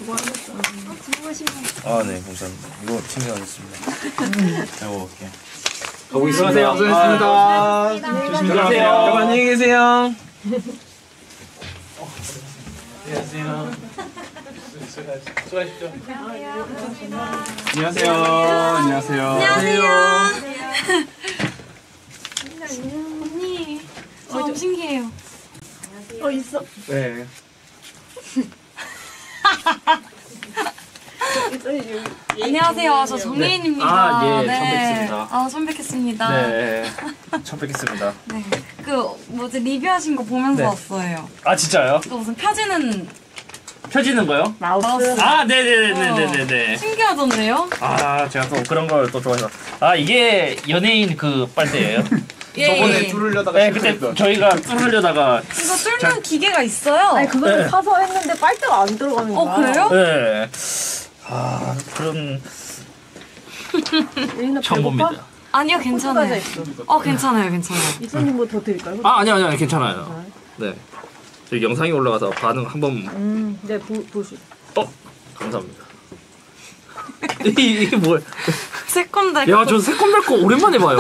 아, 네, 감사합니다. 이거 챙겨가겠습니다. 잘 먹을게요. 가고 있습니다. 수고하셨습니다. 조심하세요. 여러분 안녕히 계세요. 안녕하세요. 수고하십시오. 안녕하세요. 안녕하세요. 언니, 저 너무 신기해요. 있어. 네. 안녕하세요, 저 정예인입니다. 아, 예, 처음 뵙습니다. 아, 처음 뵙겠습니다. 네, 처음 뵙겠습니다. 네. 그 뭐지 리뷰하신 거 보면서 네. 왔어요. 아, 진짜요? 또 무슨 펴지는 펴지는 거요? 마우스. 아, 네네네네네네. 신기하던데요? 아, 제가 또 그런 걸 또 좋아해서. 아, 이게 연예인 그 빨대예요? 예, 저번에 예. 뚫으려다가 네, 그때 저희가 뚫으려다가. 이거 뚫는 기계가 있어요. 아니 그거는 파서 했는데 빨대가 안 들어가는 거야. 그래요? 네. 아, 그런. 예인아 처음 배고파? 봅니다. 아니요, 괜찮아요. 있어. 괜찮아요, 괜찮아요. 이사님 뭐 더 드릴까요? 아, 아니요, 괜찮아요. 네. 저희 영상이 올라가서 반응 한번. 네 보시. 감사합니다. 이게 뭘? 새콤달콤. 야, 저 새콤달콤 오랜만에 봐요.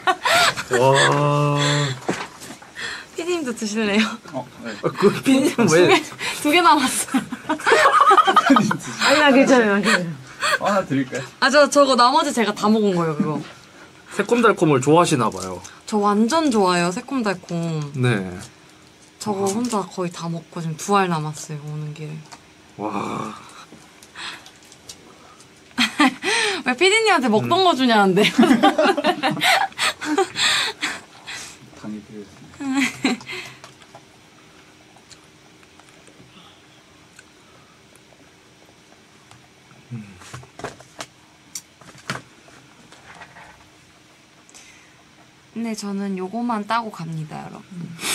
와. 피디님도 드실래요? 네. 그 피디님 왜? 두 개 남았어요. 아니야 괜찮아요. 하나 드릴까요? 저거 나머지 제가 다 먹은 거예요, 그거. 새콤달콤을 좋아하시나 봐요. 저 완전 좋아해요, 새콤달콤. 네. 저거 혼자 거의 다 먹고 지금 2알 남았어요, 오는 길에. 와. 왜 피디님한테 먹던 거 주냐는데. 당이 필요했습니다. 근데 저는 요거만 따고 갑니다, 여러분.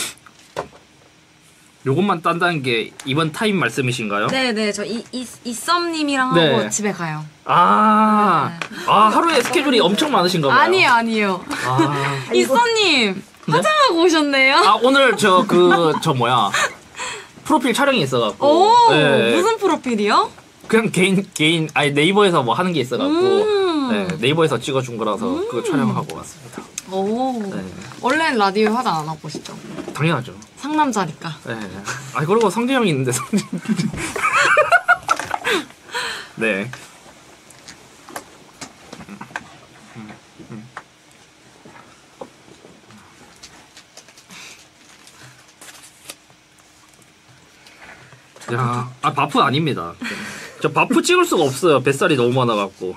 요것만 딴다는 게 이번 타임 말씀이신가요? 네네, 저 이썸님이랑 네. 하고 집에 가요. 아, 하루에 스케줄이 엄청 많으신가 봐요. 아니에요. 아, 이썸님, 화장하고 오셨네요? 오늘 저 뭐야. 프로필 촬영이 있어갖고. 오, 네. 무슨 프로필이요? 그냥 개인, 아니 네이버에서 뭐 하는 게 있어갖고. 네, 네이버에서 찍어준 거라서 그거 촬영하고 왔습니다. 오, 네. 원래는 라디오에 화장 안 하고 오시죠? 당연하죠. 상남자니까. 네. 그리고 성재 형이 있는데, 성재. 네. 야, 바프 아닙니다. 저 바프 찍을 수가 없어요. 뱃살이 너무 많아갖고.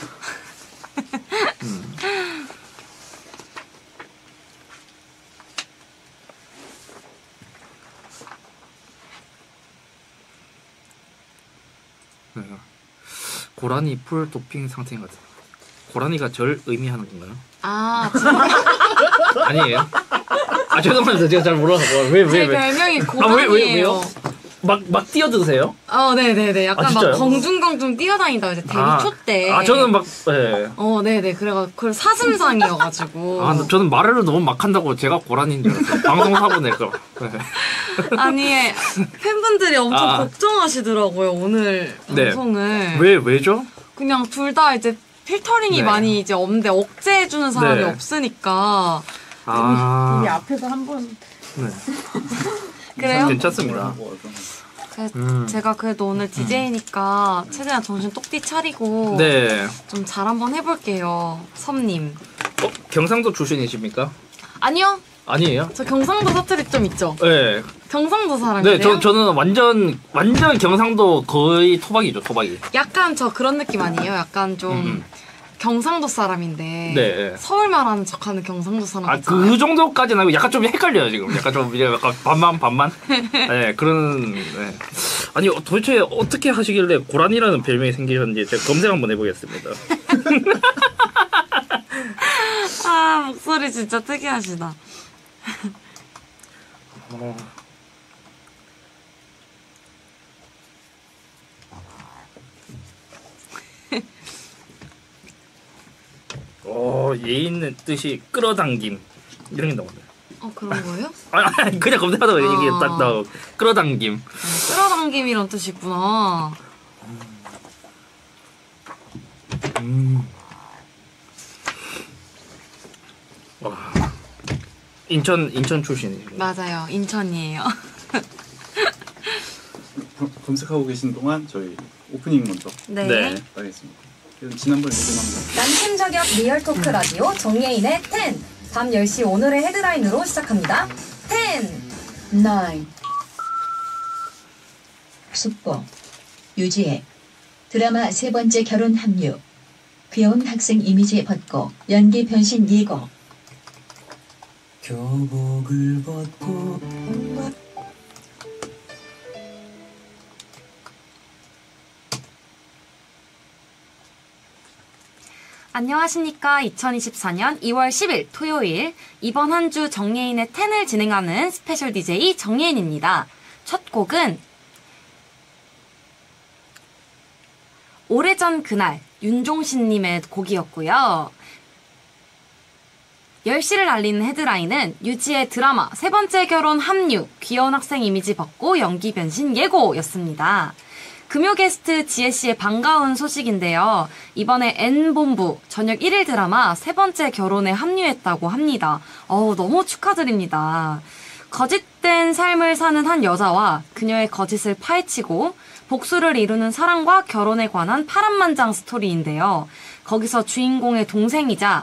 네. 고라니 풀 도핑 상태인 것 같아요. 고라니가 절 의미하는 건가요? 아니에요? 죄송합니다. 제가 잘 몰라서. 왜? 제 별명이 왜요? 고라니예요. 막 뛰어드세요? 네네네. 약간 진짜요? 막 경중경중 뛰어다니다 이제 데뷔 초 때. 저는 막, 네. 네네. 그래가지고 그걸 사슴상이어가지고. 저는 말을 너무 막 한다고 제가 고라니인 줄 알았어요. 방송 사고 낼까. 네. 아니, 팬분들이 엄청 아. 걱정하시더라고요, 오늘 네. 방송을. 왜죠? 그냥 둘 다 이제 필터링이 네. 많이 이제 없는데 억제해주는 사람이 네. 없으니까. 이미 앞에서 한번 네. 그래요? 괜찮습니다. 제가 그래도 오늘 DJ니까 최대한 정신 똑띠 차리고 네. 좀 잘 한번 해볼게요, 섭님. 경상도 출신이십니까? 아니요, 아니에요? 저 경상도 사투리 좀 있죠. 네. 경상도 사람이세요? 네, 저는 완전 경상도 거의 토박이죠, 토박이. 약간 저 그런 느낌 아니에요? 약간 좀 경상도 사람인데 네. 서울 말하는 척하는 경상도 사람 같잖아요. 그 정도까지는 아니고 약간 좀 헷갈려요, 지금. 약간 좀 이제 약간 반만. 네, 그런. 네. 아니, 도대체 어떻게 하시길래 고란이라는 별명이 생기셨는지 제가 검색 한번 해보겠습니다. 목소리 진짜 특이하시다. 예의는 뜻이 끌어당김 이런 게 나오네요. 그런 거예요? 그냥 검색하다가 이게 딱 나오고 끌어당김. 끌어당김이란 뜻이 있구나. 와. 인천 출신이시고. 맞아요. 인천이에요. 검색하고 계신 동안 저희 오프닝 먼저 네. 네. 하겠습니다. 지난번에 녹음한 남친 자격 리얼 토크 라디오 정예인의 10. 밤 10시 오늘의 헤드라인으로 시작합니다. 10. 9. 숙보 유지혜 드라마 세 번째 결혼 합류 귀여운 학생 이미지 벗고 연기 변신 예고 교복을 벗고 안녕하십니까. 2024년 2월 10일 토요일 이번 한 주 정예인의 10을 진행하는 스페셜 DJ 정예인입니다. 첫 곡은 오래전 그날 윤종신님의 곡이었고요. 10시를 알리는 헤드라인은 유지의 드라마 세 번째 결혼 합류 귀여운 학생 이미지 벗고 연기 변신 예고였습니다. 금요 게스트 지혜씨의 반가운 소식인데요. 이번에 N본부 저녁 1일 드라마 세 번째 결혼에 합류했다고 합니다. 너무 축하드립니다. 거짓된 삶을 사는 한 여자와 그녀의 거짓을 파헤치고 복수를 이루는 사랑과 결혼에 관한 파란만장 스토리인데요. 거기서 주인공의 동생의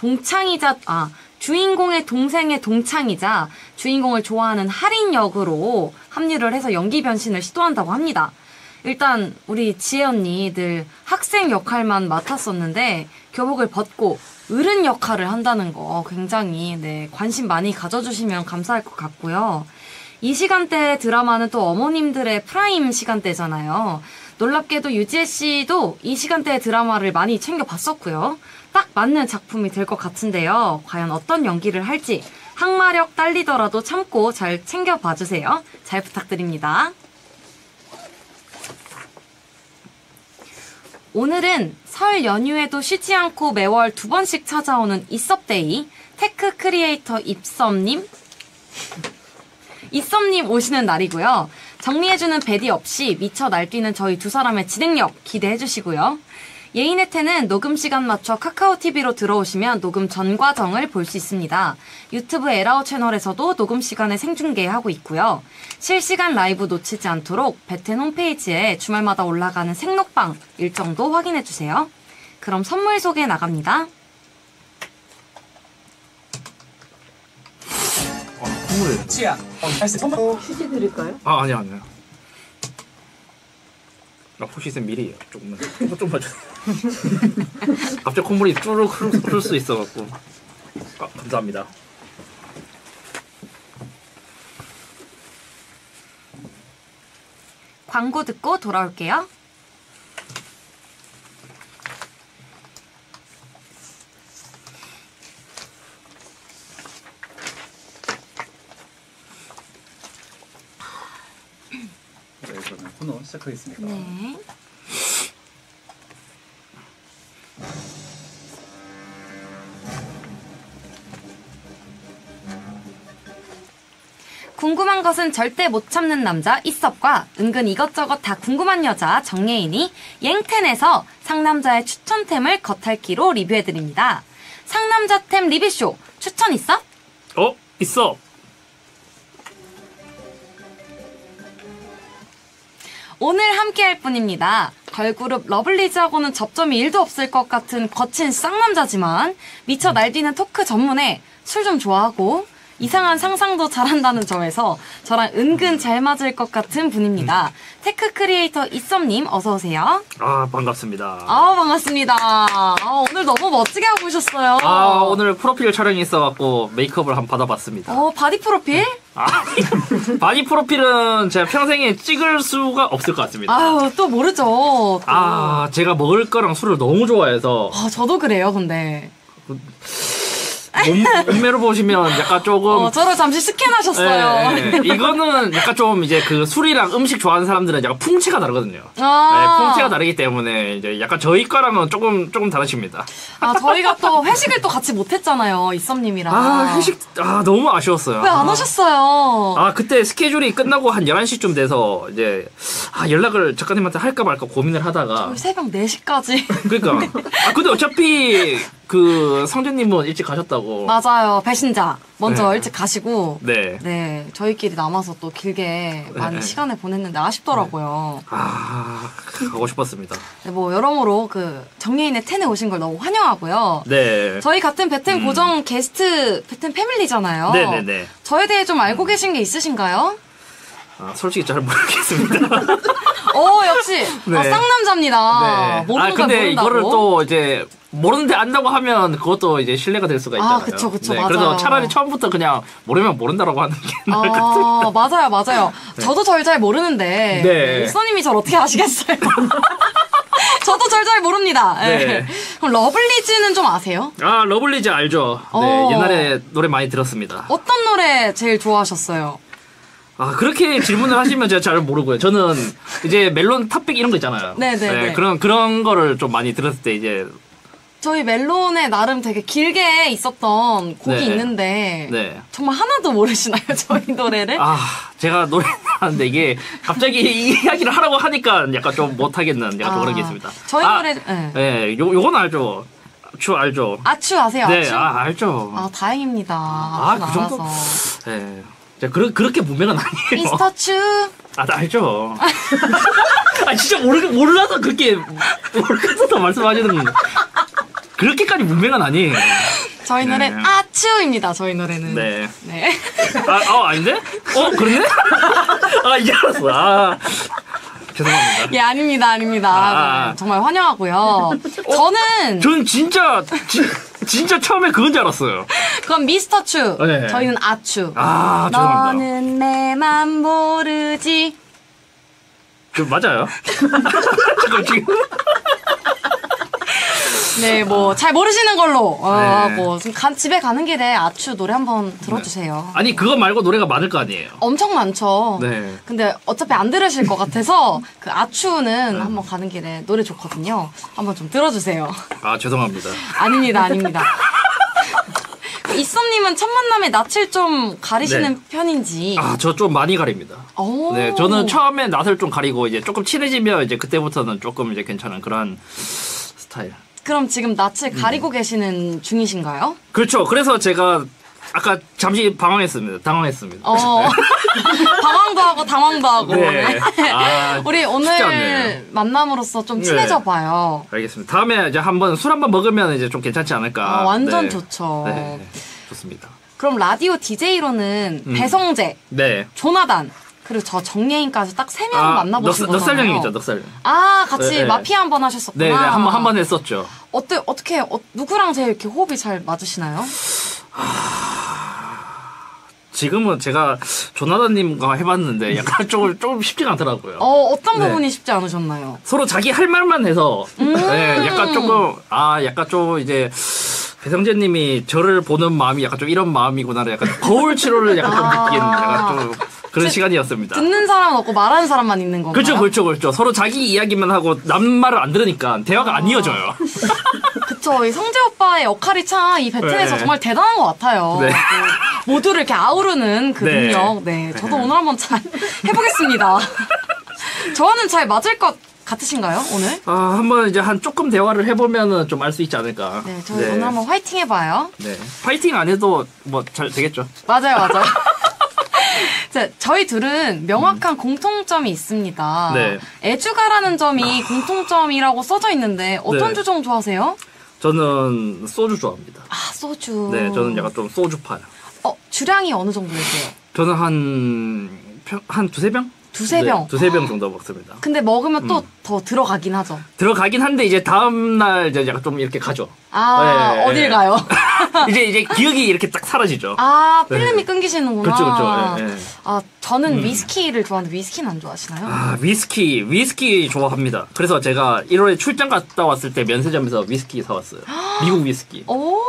동생의 동창이자 주인공을 좋아하는 할인 역으로 합류를 해서 연기 변신을 시도한다고 합니다. 일단 우리 지혜 언니 늘 학생 역할만 맡았었는데 교복을 벗고 어른 역할을 한다는 거 굉장히 관심 많이 가져주시면 감사할 것 같고요. 이 시간대 드라마는 또 어머님들의 프라임 시간대잖아요. 놀랍게도 유지혜 씨도 이 시간대 드라마를 많이 챙겨봤었고요. 딱 맞는 작품이 될 것 같은데요. 과연 어떤 연기를 할지 항마력 딸리더라도 참고 잘 챙겨봐주세요. 잘 부탁드립니다. 오늘은 설 연휴에도 쉬지 않고 매월 2번씩 찾아오는 이섭데이 테크 크리에이터 이썸님 오시는 날이고요. 정리해주는 배디 없이 미쳐 날뛰는 저희 두 사람의 진행력 기대해주시고요. 예인의 텐은 녹음 시간 맞춰 카카오TV로 들어오시면 녹음 전 과정을 볼 수 있습니다. 유튜브 에라오 채널에서도 녹음 시간에 생중계하고 있고요. 실시간 라이브 놓치지 않도록 베텐 홈페이지에 주말마다 올라가는 생록방 일정도 확인해주세요. 그럼 선물 소개 나갑니다. 콧물이. 치아 휴지 드릴까요? 아니야. 혹시 쌤 미리 조금만 봐주세요. 갑자기 콧물이 쭈르륵 흐를 수 있어갖고. 감사합니다. 광고 듣고 돌아올게요. 네, 그러면 코너 시작하겠습니다. 네. 궁금한 것은 절대 못 참는 남자 이섭과 은근 이것저것 다 궁금한 여자 정예인이 옌텐에서 상남자의 추천템을 겉핥기로 리뷰해드립니다. 상남자템 리뷰쇼 추천 있어? 있어. 오늘 함께할 분입니다. 걸그룹 러블리즈하고는 접점이 1도 없을 것 같은 거친 쌍남자지만 미쳐 날뛰는 토크 전문에 술 좀 좋아하고 이상한 상상도 잘한다는 점에서 저랑 은근 잘 맞을 것 같은 분입니다. 테크 크리에이터 이썸님 어서 오세요. 반갑습니다. 반갑습니다. 오늘 너무 멋지게 하고 오셨어요. 오늘 프로필 촬영이 있어갖고 메이크업을 한번 받아봤습니다. 바디 프로필? 바디 프로필은 제가 평생에 찍을 수가 없을 것 같습니다. 또 모르죠. 또. 제가 먹을 거랑 술을 너무 좋아해서. 저도 그래요, 근데. 몸매로 보시면 약간 조금 저를 잠시 스캔하셨어요. 예, 이거는 약간 좀 이제 그 술이랑 음식 좋아하는 사람들은 약간 풍채가 다르거든요. 아. 네, 풍채가 다르기 때문에 이제 약간 저희 거랑은 조금 다르십니다. 저희가 또 회식을 또 같이 못했잖아요. 이썸님이랑. 회식 너무 아쉬웠어요. 왜 안 오셨어요? 그때 스케줄이 끝나고 한 11시쯤 돼서 이제 연락을 작가님한테 할까 말까 고민을 하다가 저희 새벽 4시까지. 그러니까 근데 어차피 그 성재님은 일찍 가셨다고. 맞아요. 배신자. 먼저 네. 일찍 가시고. 네. 네. 저희끼리 남아서 또 길게 많이 네. 시간을 보냈는데 아쉽더라고요. 가고 싶었습니다. 네, 뭐 여러모로 정예인의 텐에 오신 걸 너무 환영하고요. 네. 저희 같은 베텐 고정 게스트 베텐 패밀리잖아요. 네네네. 저에 대해 좀 알고 계신 게 있으신가요? 솔직히 잘 모르겠습니다. 역시 네. 쌍남자입니다. 네. 모르는 걸 근데 모른다고. 이거를 또 이제 모르는데 안다고 하면 그것도 이제 신뢰가 될 수가 있잖아요. 그쵸, 네, 맞아요. 그래서 차라리 처음부터 그냥 모르면 모른다라고 하는 게 나을 것 같아요. 맞아요. 저도 절 잘 모르는데 네. 일선님이 절 어떻게 아시겠어요? 저도 절 잘 모릅니다. 네. 네. 그럼 러블리즈는 좀 아세요? 러블리즈 알죠? 네, 옛날에 노래 많이 들었습니다. 어떤 노래 제일 좋아하셨어요? 그렇게 질문을 하시면 제가 잘 모르고요. 저는 이제 멜론 탑백 이런 거 있잖아요. 네네네. 그런 거를 좀 많이 들었을 때 이제 저희 멜론에 나름 되게 길게 있었던 곡이 네. 있는데 네. 정말 하나도 모르시나요? 저희 노래를? 제가 노래 하는데 이게 갑자기 이 이야기를 하라고 하니까 약간 좀 못하겠는 약간 좀 그런 게 있습니다. 저희 노래 네, 요건 알죠. 아추 알죠. 아추 아세요? 네, 아추? 알죠. 다행입니다. 아추 그 정도? 알아서. 네. 그렇게 문명은 아니에요. 미스터 추. 나 알죠. 진짜 몰라서 그렇게 모르겠어서 말씀하시는 건데. 그렇게까지 문명은 아니에요. 저희 노래 네. 아추입니다. 저희 노래는. 네. 네. 아닌데? 그렇네? 이제 알았어. 죄송합니다. 예, 아닙니다. 네, 정말 환영하고요. 저는 진짜 처음에 그건 줄 알았어요. 그건 미스터 추. 네. 저희는 아추. 죄송합니다. 너는 내 맘 모르지. 맞아요? 잠깐 지금. 네, 잘 모르시는 걸로. 네. 집에 가는 길에 아추 노래 한번 들어주세요. 아니, 그거 말고 노래가 많을 거 아니에요. 엄청 많죠. 네. 근데 어차피 안 들으실 것 같아서 그 아추는 한번 가는 길에 노래 좋거든요. 한번 좀 들어주세요. 죄송합니다. 아닙니다. 이썸님은 첫 만남에 낯을 좀 가리시는 네. 편인지. 저 좀 많이 가립니다. 오. 네, 저는 처음에 낯을 좀 가리고 이제 조금 친해지면 이제 그때부터는 조금 이제 괜찮은 그런 스타일. 그럼 지금 낯을 가리고 계시는 중이신가요? 그렇죠. 그래서 제가 아까 잠시 당황했습니다. 방황도 하고 당황도 하고. 네. 우리 쉽지 오늘 않네요. 만남으로써 좀 친해져 봐요. 알겠습니다. 다음에 이제 술 한번 먹으면 이제 좀 괜찮지 않을까. 완전 네. 좋죠. 네. 좋습니다. 그럼 라디오 DJ로는 배성재, 네. 조나단, 그리고 저 정예인까지 딱 3명 만나보신 거잖아요. 넉살형이죠, 넉살형. 같이 네. 마피아 한번 하셨었구나. 네, 한번 했었죠. 어떻게 누구랑 제일 이렇게 호흡이 잘 맞으시나요? 지금은 제가 조나단님과 해봤는데 약간 조금 쉽지가 않더라고요. 어떤 네. 부분이 쉽지 않으셨나요? 서로 자기 할 말만 해서 네, 약간 좀 이제 배성재님이 저를 보는 마음이 약간 좀 이런 마음이구나를 약간 거울 치료를 약간 좀 느낀 약간 좀 그런 시간이었습니다. 듣는 사람은 없고 말하는 사람만 있는 건가요? 그렇죠. 서로 자기 이야기만 하고 남 말을 안 들으니까 대화가 안 이어져요. 그쵸. 이 성재 오빠의 역할이 참 이 배틀에서 네. 정말 대단한 것 같아요. 네. 모두를 이렇게 아우르는 그 네. 능력. 네. 저도 오늘 한번 잘 해보겠습니다. 저와는 잘 맞을 것 같으신가요, 오늘? 한번 이제 조금 대화를 해보면은 좀 알 수 있지 않을까. 네. 저희 오늘 한번 화이팅 해봐요. 네. 파이팅 안 해도 뭐 잘 되겠죠. 맞아요. 자, 저희 둘은 명확한 공통점이 있습니다. 네. 애주가라는 점이 공통점이라고 써져 있는데 어떤 네. 주종 좋아하세요? 저는 소주 좋아합니다. 소주. 네, 저는 약간 좀 소주파요. 주량이 어느 정도 되세요? 저는 한 두세 병? 두세 병? 네, 두세 병 정도 먹습니다. 근데 먹으면 또 더 들어가긴 하죠. 들어가긴 한데 이제 다음날 이제 약간 좀 이렇게 가죠. 네, 어딜 가요? 이제 기억이 이렇게 딱 사라지죠. 필름이 네. 끊기시는구나. 그렇죠. 네. 저는 위스키를 좋아하는데 위스키는 안 좋아하시나요? 위스키 좋아합니다. 그래서 제가 1월에 출장 갔다 왔을 때 면세점에서 위스키 사왔어요. 미국 위스키.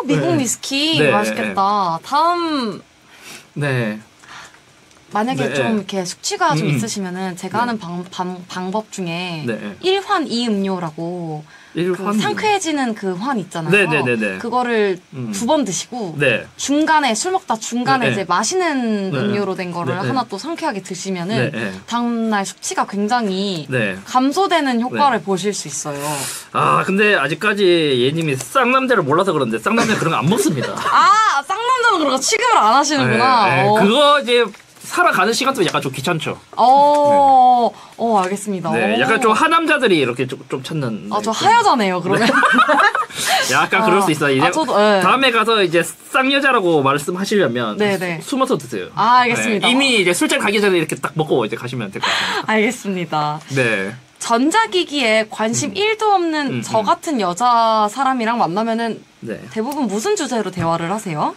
미국 네. 위스키 네. 맛있겠다. 다음 네. 만약에 네. 좀 이렇게 숙취가 좀 음. 있으시면은 제가 하는 방법 중에 네. 1환 2음료라고 그 1환 상쾌해지는 그 환 있잖아요. 네네네네. 그거를 2번 드시고 네. 중간에 술 먹다 중간에 네. 이제 마시는 네. 음료로 된 거를 네. 하나 또 상쾌하게 드시면은 네. 다음날 숙취가 굉장히 네. 감소되는 효과를 보실 수 있어요. 아, 근데 아직까지 얘님이 쌍남자를 몰라서 그런데 쌍남자 그런 거 안 먹습니다. 아, 쌍남자는 그런 거 취급을 안 하시는구나. 네, 네. 그거 이제 살아가는 시간도 약간 좀 귀찮죠. 알겠습니다. 네, 약간 좀 하남자들이 이렇게 좀 찾는. 저 하여자네요, 그러면. 약간 그럴 수 있어요. 이제 저도, 네. 다음에 가서 이제 쌍여자라고 말씀하시려면 네네. 숨어서 드세요. 알겠습니다. 네, 이미 이제 술자리 가기 전에 이렇게 딱 먹고 이제 가시면 될 것 같습니다. 알겠습니다. 네. 전자기기에 관심 1도 없는 저 같은 여자 사람이랑 만나면은 네. 대부분 무슨 주제로 대화를 하세요?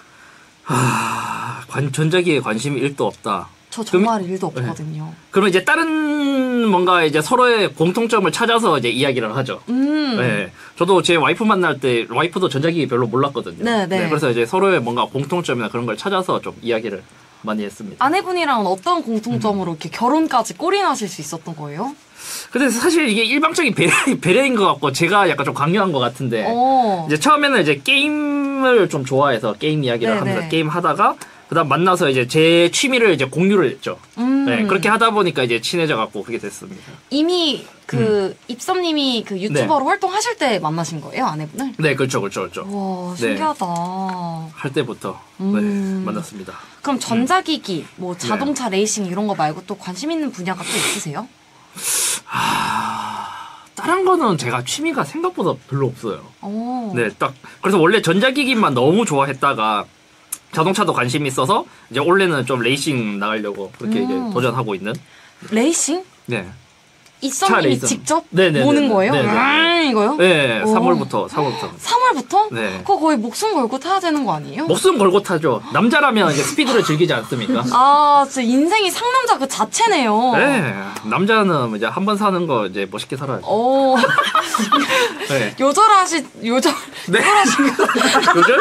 전자기에 관심이 1도 없다. 저 정말 1도 없거든요. 그럼 이제 다른 뭔가 이제 서로의 공통점을 찾아서 이제 이야기를 하죠. 네. 저도 제 와이프 만날 때 와이프도 전자기기 별로 몰랐거든요. 네. 그래서 이제 서로의 뭔가 공통점이나 그런 걸 찾아서 좀 이야기를 많이 했습니다. 아내분이랑은 어떤 공통점으로 이렇게 결혼까지 골인하실 수 있었던 거예요? 근데 사실 이게 일방적인 배려인 것 같고 제가 약간 좀 강요한 것 같은데 이제 처음에는 이제 게임을 좀 좋아해서 게임 이야기를 네네. 하면서 게임 하다가 그다음 만나서 이제 제 취미를 이제 공유를 했죠. 네, 그렇게 하다 보니까 이제 친해져 갖고 그렇게 됐습니다. 이미 입섭님이 그 유튜버로 활동하실 때 만나신 거예요, 아내분을? 네, 그렇죠. 와, 네. 신기하다. 할 때부터 네, 만났습니다. 그럼 전자기기, 뭐 자동차 레이싱 이런 거 말고 또 관심 있는 분야가 또 있으세요? 다른 거는 제가 취미가 생각보다 별로 없어요. 오. 네, 딱 그래서 원래 전자기기만 너무 좋아했다가 자동차도 관심이 있어서 이제 원래는 좀 레이싱 나가려고 그렇게 이제 도전하고 있는. 레이싱? 네. 입섭님이 레이싱. 직접 네네네네. 모는 거예요? 네네. 이거요? 네, 오. 3월부터. 3월부터? 네. 그거 거의 목숨 걸고 타야 되는 거 아니에요? 목숨 걸고 타죠. 남자라면 이제 스피드를 즐기지 않습니까? 진짜 인생이 상남자 그 자체네요. 네, 남자는 이제 한 번 사는 거 이제 멋있게 살아야죠. 오. 네. 요절 네. 요즘?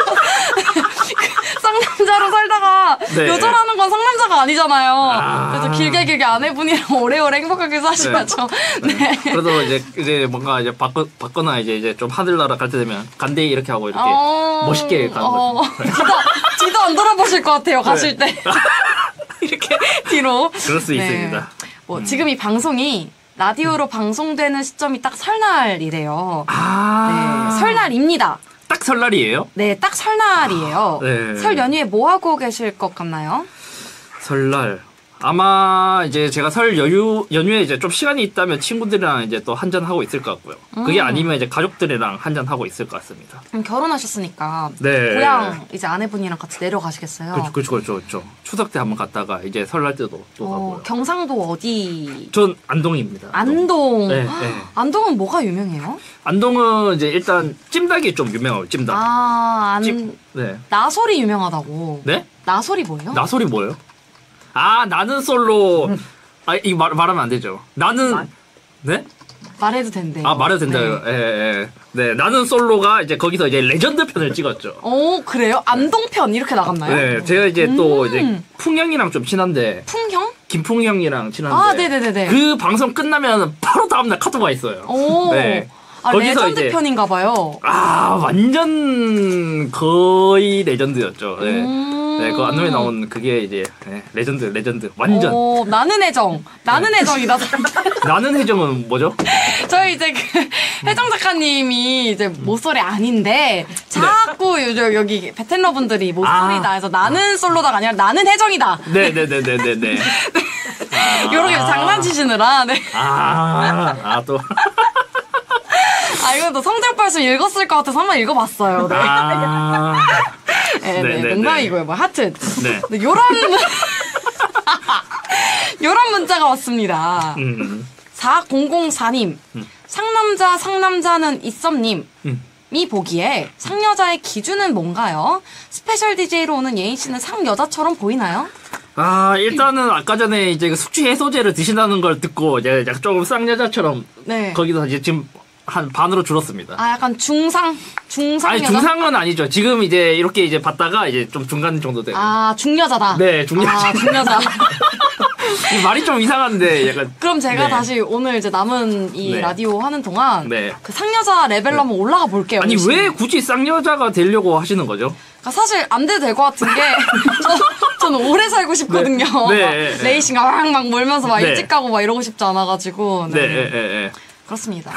쌍남자로 살다가 네. 요절하는 건 상남자가 아니잖아요. 아. 그래서 길게 아내분이랑 오래오래 행복하게 사셔야죠. 네. 그래도 이제 뭔가 이제 받거나 이제 좀 하늘나라 갈 때 되면 간대히 이렇게 하고 이렇게 멋있게 가는 거죠. 뒤도 안 돌아보실 것 같아요, 가실 때. 이렇게 뒤로. 그럴 수 있습니다. 뭐 지금 이 방송이 라디오로 방송되는 시점이 딱 설날이래요. 네, 설날입니다. 딱 설날이에요? 네, 딱 설날이에요. 네. 설 연휴에 뭐 하고 계실 것 같나요? 설날. 아마 이제 제가 설 연휴에 이제 좀 시간이 있다면 친구들이랑 이제 또 한잔하고 있을 것 같고요. 그게 아니면 이제 가족들이랑 한잔하고 있을 것 같습니다. 그럼 결혼하셨으니까 네. 고향 이제 아내분이랑 같이 내려가시겠어요? 그렇죠. 추석 때 한번 갔다가 이제 설날 때도 또 가고요. 경상도 어디? 전 안동입니다. 안동. 네. 안동은 뭐가 유명해요? 안동은 이제 일단 찜닭이 좀 유명해요. 찜닭. 네. 나솔이 유명하다고. 네? 나솔이 뭐예요? 나솔이 뭐예요? 나는 솔로. 이거 말하면 안 되죠. 나는 네? 말해도 된대. 말해도 된다요. 예. 네, 나는 솔로가 이제 거기서 이제 레전드 편을 찍었죠. 그래요? 안동편 이렇게 나갔나요? 네, 제가 이제 또 이제 풍형이랑 좀 친한데. 풍형? 김풍형이랑 친한데. 네네네네. 그 방송 끝나면 바로 다음날 카톡 와 있어요. 네. 레전드 편인가 봐요. 완전 거의 레전드였죠. 네. 네, 그 안동에 나온 그게 이제 레전드 완전. 나는 애정이다. 나는 해정은 뭐죠? 저희 이제 혜정 작가님이 이제 모쏠이 아닌데 자꾸 여기 베텐러분들이 모쏠이다 해서 나는 솔로다가 아니라 나는 혜정이다. 네네네네네. 요렇게 장난치시느라. 네. 또. 이거 또 성장빨씀 읽었을 것 같아서 한번 읽어봤어요. 네. 네, 농담이고요. 뭐 하여튼 요런 문자가 왔습니다. 4004님 상남자는 있섭님이 보기에 상여자의 기준은 뭔가요? 스페셜 DJ로 오는 예인 씨는 상여자처럼 보이나요? 일단은 아까 전에 이제 숙취 해소제를 드신다는 걸 듣고 이제 약간 조금 쌍여자처럼 거기서 이제 지금 한 반으로 줄었습니다. 아, 약간 중상 아니 여자? 중상은 아니죠. 지금 이제 이렇게 이제 봤다가 이제 좀 중간 정도 되고. 아, 중여자다. 네, 중여자. 아, 중여자. 이 말이 좀 이상한데 약간. 그럼 제가 네. 다시 오늘 이제 남은 이 네. 라디오 하는 동안 네. 그 상여자 레벨로 한번 올라가 볼게요. 아니 열심히. 왜 굳이 쌍여자가 되려고 하시는 거죠? 그러니까 사실 안 돼도 될 것 같은 게 저는 오래 살고 싶거든요. 네. 레이싱 막 몰면서 막 네. 일찍 가고 막 이러고 싶지 않아가지고. 네, 예, 예. 그렇습니다.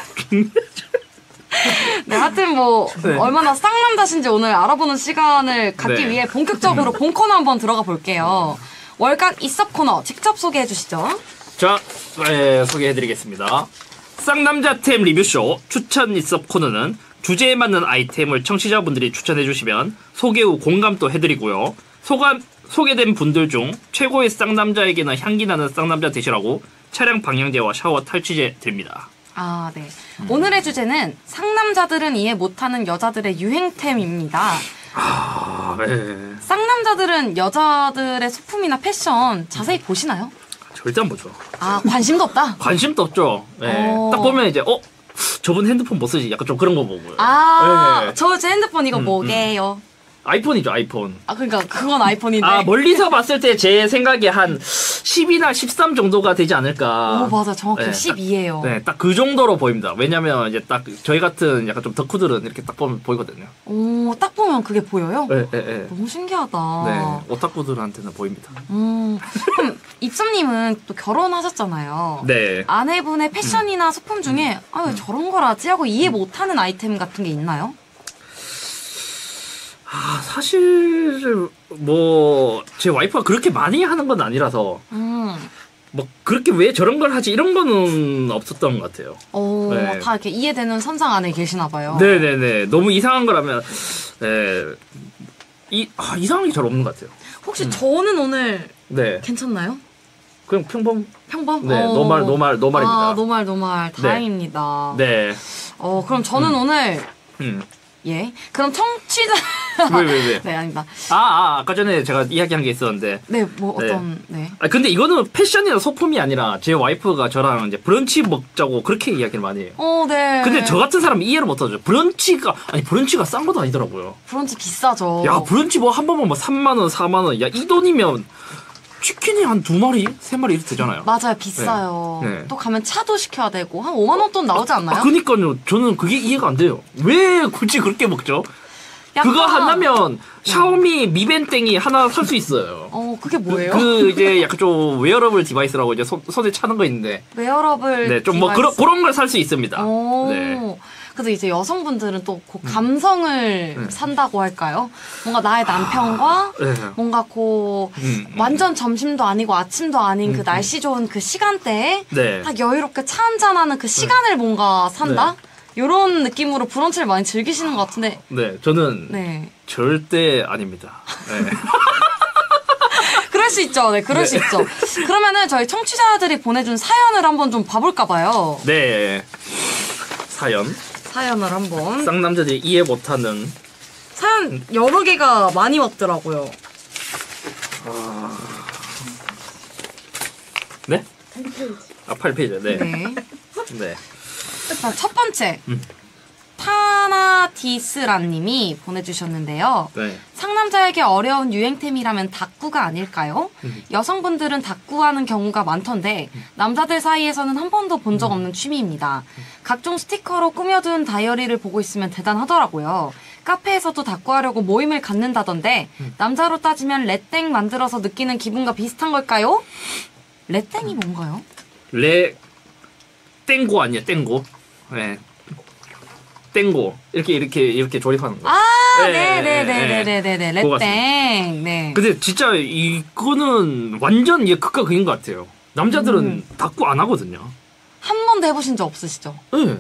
네, 하여튼 뭐 네. 얼마나 쌍남자신지 오늘 알아보는 시간을 갖기 네. 위해 본격적으로 본 코너 한번 들어가 볼게요. 월간 이섭 코너 직접 소개해 주시죠. 자, 소개해드리겠습니다. 쌍남자템 리뷰쇼 추천 입섭 코너는 주제에 맞는 아이템을 청취자분들이 추천해주시면 소개 후 공감도 해드리고요. 소개된 분들 중 최고의 쌍남자에게는 향기나는 쌍남자 되시라고 차량 방향제와 샤워 탈취제 드립니다. 아, 네. 오늘의 주제는 상남자들은 이해 못하는 여자들의 유행템입니다. 아, 네. 쌍남자들은 여자들의 소품이나 패션 자세히 보시나요? 절대 안 보죠. 아, 관심도 없다? 관심도 없죠. 네. 어. 딱 보면 이제 저분 핸드폰 뭐 쓰지? 약간 좀 그런 거 보고요. 아, 네. 저 제 핸드폰 이거 뭐게요? 아이폰이죠, 아이폰. 아, 그러니까 그건 아이폰인데. 아, 멀리서 봤을 때 제 생각에 한 10이나 13 정도가 되지 않을까. 오, 맞아. 정확히 네, 12예요. 네, 딱 그 정도로 보입니다. 왜냐면 이제 딱 저희 같은 약간 좀 덕후들은 이렇게 딱 보면 보이거든요. 오, 딱 보면 그게 보여요? 네, 네, 네. 너무 신기하다. 네, 오타쿠들한테는 보입니다. 그럼 입sam님은 또 결혼하셨잖아요. 네. 아내분의 패션이나 소품 중에 아, 왜 저런 걸 하지? 하고 이해 못하는 아이템 같은 게 있나요? 아, 사실 뭐 제 와이프가 그렇게 많이 하는 건 아니라서 뭐 그렇게 왜 저런 걸 하지 이런 거는 없었던 것 같아요. 오, 네. 다 이렇게 이해되는 선상 안에 계시나 봐요. 네네네. 너무 이상한 거라면 이상한 게 잘 없는 것 같아요. 혹시 저는 오늘 네. 괜찮나요? 그냥 평범. 평범? 네, 노말입니다. 아, 노말. 네. 다행입니다. 네. 그럼 저는 오늘 예. 그럼 청취자 왜? 네, 아닙니다. 아까 전에 제가 이야기한 게 있었는데. 네, 뭐 어떤 네. 아, 근데 이거는 패션이나 소품이 아니라 제 와이프가 저랑 이제 브런치 먹자고 그렇게 이야기를 많이 해요. 네. 근데 저 같은 사람이 이해를 못하죠. 브런치가 싼 것도 아니더라고요. 브런치 비싸죠. 야, 브런치 뭐 한 번만 뭐 3만 원, 4만 원. 야, 이 돈이면 치킨이 한 2마리, 3마리 이렇게 되잖아요. 맞아요, 비싸요. 네. 또 가면 차도 시켜야 되고 한 5만 원 돈 나오지 않나요? 그니까요. 저는 그게 이해가 안 돼요. 왜 굳이 그렇게 먹죠? 약간- 그거 하려면 샤오미 미벤땡이 하나 살 수 있어요. 그게 뭐예요? 그 이제 약간 좀 웨어러블 디바이스라고 이제 손에 차는 거 있는데. 웨어러블 네, 좀 뭐 디바이스. 그런 걸 살 수 있습니다. 오. 네. 그래서 이제 여성분들은 또 그 감성을 산다고 할까요? 뭔가 나의 남편과 네. 뭔가 그 완전 점심도 아니고 아침도 아닌 그 날씨 좋은 그 시간대에 네. 딱 여유롭게 차 한잔하는 그 시간을 뭔가 산다? 이런 느낌으로 브런치를 많이 즐기시는 것 같은데. 네, 저는 네. 절대 아닙니다. 네. 그럴 수 있죠. 네, 그럴 수 있죠. 그러면은 저희 청취자들이 보내준 사연을 한번 좀 봐볼까 봐요. 네. 사연을 한번. 쌍남자들이 이해 못하는. 사연 여러 개가 많이 왔더라고요. 네? 8페이지. 네. 네. 네. 자, 첫 번째. 타나디스라님이 보내주셨는데요. 네. 상남자에게 어려운 유행템이라면 닭구가 아닐까요? 여성분들은 닭구하는 경우가 많던데 남자들 사이에서는 한 번도 본 적 없는 취미입니다. 각종 스티커로 꾸며둔 다이어리를 보고 있으면 대단하더라고요. 카페에서도 닭구하려고 모임을 갖는다던데 남자로 따지면 레땡 만들어서 느끼는 기분과 비슷한 걸까요? 레땡이 뭔가요? 땡고 아니에요, 땡고. 네. 땡고. 이렇게 조립하는 거. 아, 네, 네네네네네네네. 그거 레땡. 네. 근데 진짜 이거는 완전 극과 극인 것 같아요. 남자들은 닭구 안 하거든요. 한 번도 해보신 적 없으시죠? 네.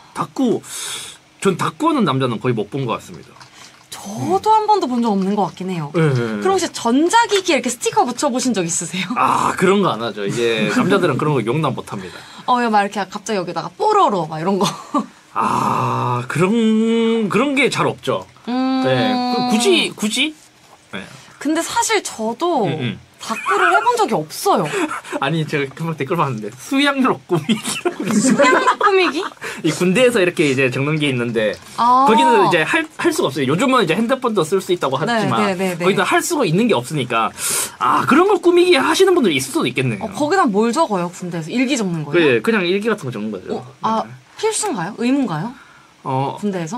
전 닭구하는 남자는 거의 못 본 것 같습니다. 저도 한 번도 본 적 없는 것 같긴 해요. 네. 그럼 혹시 전자기기에 이렇게 스티커 붙여보신 적 있으세요? 아, 그런 거 안 하죠. 이제 남자들은 그런 거 용납 못 합니다. 막 이렇게 갑자기 여기다가 뽀로로 막 이런 거. 아, 그런 게 잘 없죠. 네. 굳이? 네. 근데 사실 저도 다꾸를 해본 적이 없어요. 아니 제가 금방 댓글 봤는데 수양록 꾸미기라고 수양록 꾸미기? 이 군대에서 이렇게 이제 적는 게 있는데 아. 거기는 이제 할 수가 없어요. 요즘은 이제 핸드폰도 쓸 수 있다고 하지만 네. 거기다 할 수가 있는 게 없으니까 그런 걸 꾸미기 하시는 분들이 있을 수도 있겠네요. 거기다 뭘 적어요, 군대에서? 일기 적는 거예요? 네, 그냥 일기 같은 거 적는 거죠. 필수인가요? 의무인가요? 군대에서?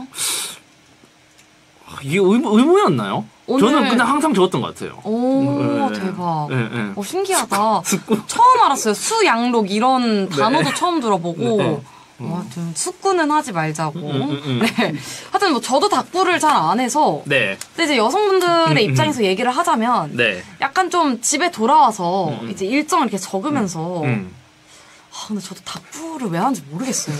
이게 의무였나요? 저는 그냥 항상 적었던 것 같아요. 오, 대박. 네. 신기하다. 처음 알았어요. 수양록 이런 단어도 처음 들어보고. 하여튼 숙구는 하지 말자고. 네. 하여튼 뭐 저도 다꾸를 잘 안 해서. 네. 근데 이제 여성분들의 입장에서 얘기를 하자면 네. 약간 좀 집에 돌아와서 이제 일정을 이렇게 적으면서 근데 저도 다꾸를 왜 하는지 모르겠어요.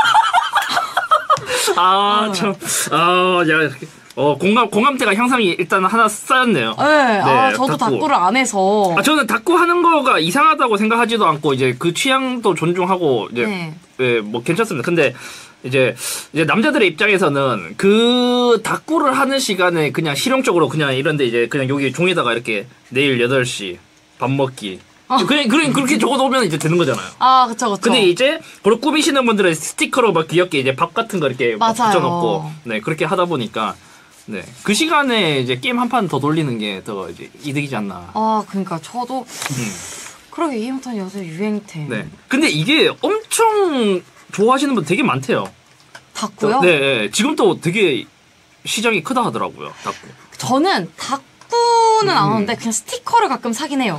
공감대가 향상이 일단 하나 쌓였네요. 네, 저도 다꾸를 안 해서. 저는 다꾸 하는 거가 이상하다고 생각하지도 않고, 이제 그 취향도 존중하고, 이제, 뭐 괜찮습니다. 근데, 이제 남자들의 입장에서는 그 다꾸를 하는 시간에 그냥 실용적으로 그냥 이런데 이제 그냥 여기 종이에다가 이렇게 내일 8시 밥 먹기. 그렇게 적어놓으면 이제 되는 거잖아요. 그쵸. 근데 이제, 그걸 꾸미시는 분들은 스티커로 막 귀엽게 이제 밥 같은 거 이렇게 붙여놓고, 네, 그렇게 하다 보니까, 네. 그 시간에 이제 게임 한 판 더 돌리는 게 더 이제 이득이지 않나. 그러니까 저도, 그러게 이해못한 요새 유행템. 네. 근데 이게 엄청 좋아하시는 분 되게 많대요. 다꾸요? 네. 지금도 되게 시장이 크다 하더라고요, 다꾸. 저는 다꾸는 안 하는데 그냥 스티커를 가끔 사긴 해요.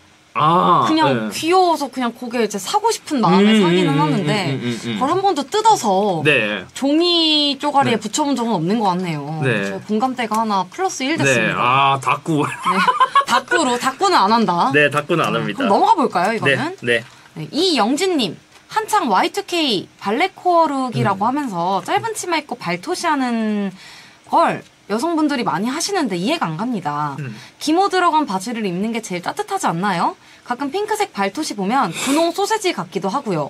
그냥 귀여워서 그냥 그게 이제 사고 싶은 마음에 사기는 하는데 그걸 한 번도 뜯어서 종이 쪼가리에 붙여본 적은 없는 것 같네요. 저희 공감대가 하나 플러스 1 됐습니다. 다꾸. 다꾸는 안 한다. 네, 다꾸는 안 합니다. 그럼 넘어가 볼까요, 이거는? 네. 이영진님. 한창 Y2K 발레코어룩이라고 하면서 짧은 치마 입고 발토시 하는 걸 여성분들이 많이 하시는데 이해가 안 갑니다. 기모 들어간 바지를 입는 게 제일 따뜻하지 않나요? 가끔 핑크색 발토시 보면 분홍 소세지 같기도 하고요.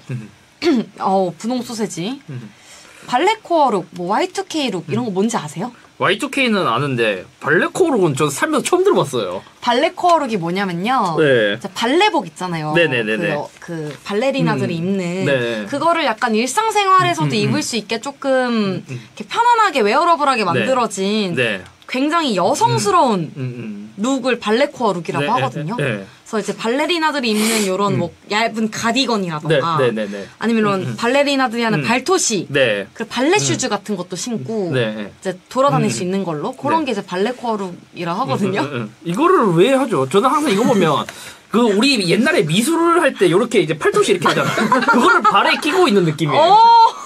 분홍 소세지. 발레코어룩, 뭐 Y2K룩 이런 거 뭔지 아세요? Y2K는 아는데 발레코어룩은 저 살면서 처음 들어봤어요. 발레코어룩이 뭐냐면요. 발레복 있잖아요. 네네네네. 그 발레리나들이 입는 그거를 약간 일상생활에서도 입을 수 있게 조금 이렇게 편안하게 웨어러블하게 만들어진 굉장히 여성스러운 룩을 발레코어룩이라고 하거든요. 그래서 이제 발레리나들이 입는 요런 뭐 얇은 가디건이라던가 아니면 이런 발레리나들이 하는 발토시 그 발레 슈즈 같은 것도 신고 이제 돌아다닐 수 있는 걸로 그런 게 이제 발레코어룩이라 하거든요. 이거를 왜 하죠? 저는 항상 이거 보면 우리 옛날에 미술을 할 때 이렇게 이제 팔토시 이렇게 하잖아요. 그거를 발에 끼고 있는 느낌이에요.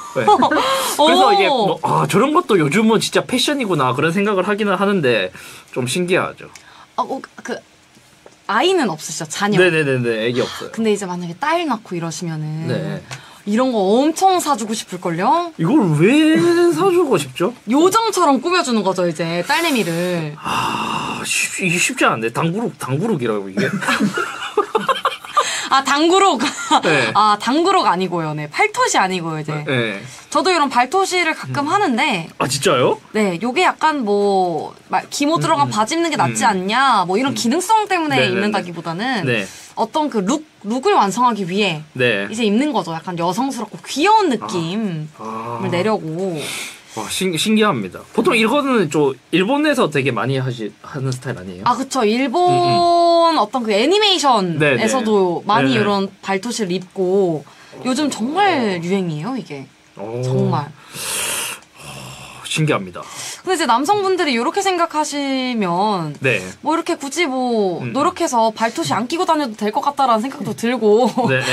그래서 이게 저런 것도 요즘은 진짜 패션이구나 그런 생각을 하기는 하는데 좀 신기하죠. 아이는 없으시죠? 자녀. 네네네. 애기 없어요. 근데 이제 만약에 딸 낳고 이러시면은 이런 거 엄청 사주고 싶을걸요? 이걸 왜 사주고 싶죠? 요정처럼 꾸며주는 거죠, 이제 딸내미를. 쉽지 않은데 당구룩이라고 이게. 당구룩. 당구룩 아니고요. 네. 팔토시 아니고요, 이제. 저도 이런 발토시를 가끔 하는데. 진짜요? 네. 요게 약간 뭐, 기모 들어간 바지 입는 게 낫지 않냐, 뭐 이런 기능성 때문에 입는다기보다는. 어떤 그 룩을 완성하기 위해. 이제 입는 거죠. 약간 여성스럽고 귀여운 느낌을 내려고. 신기합니다. 보통 이거는 일본에서 되게 많이 하는 스타일 아니에요? 그쵸. 일본 어떤 그 애니메이션에서도 많이 이런 발토시를 입고 요즘 정말 유행이에요, 이게. 정말. 신기합니다. 근데 이제 남성분들이 이렇게 생각하시면 뭐 이렇게 굳이 뭐 노력해서 발토시 안 끼고 다녀도 될 것 같다라는 생각도 들고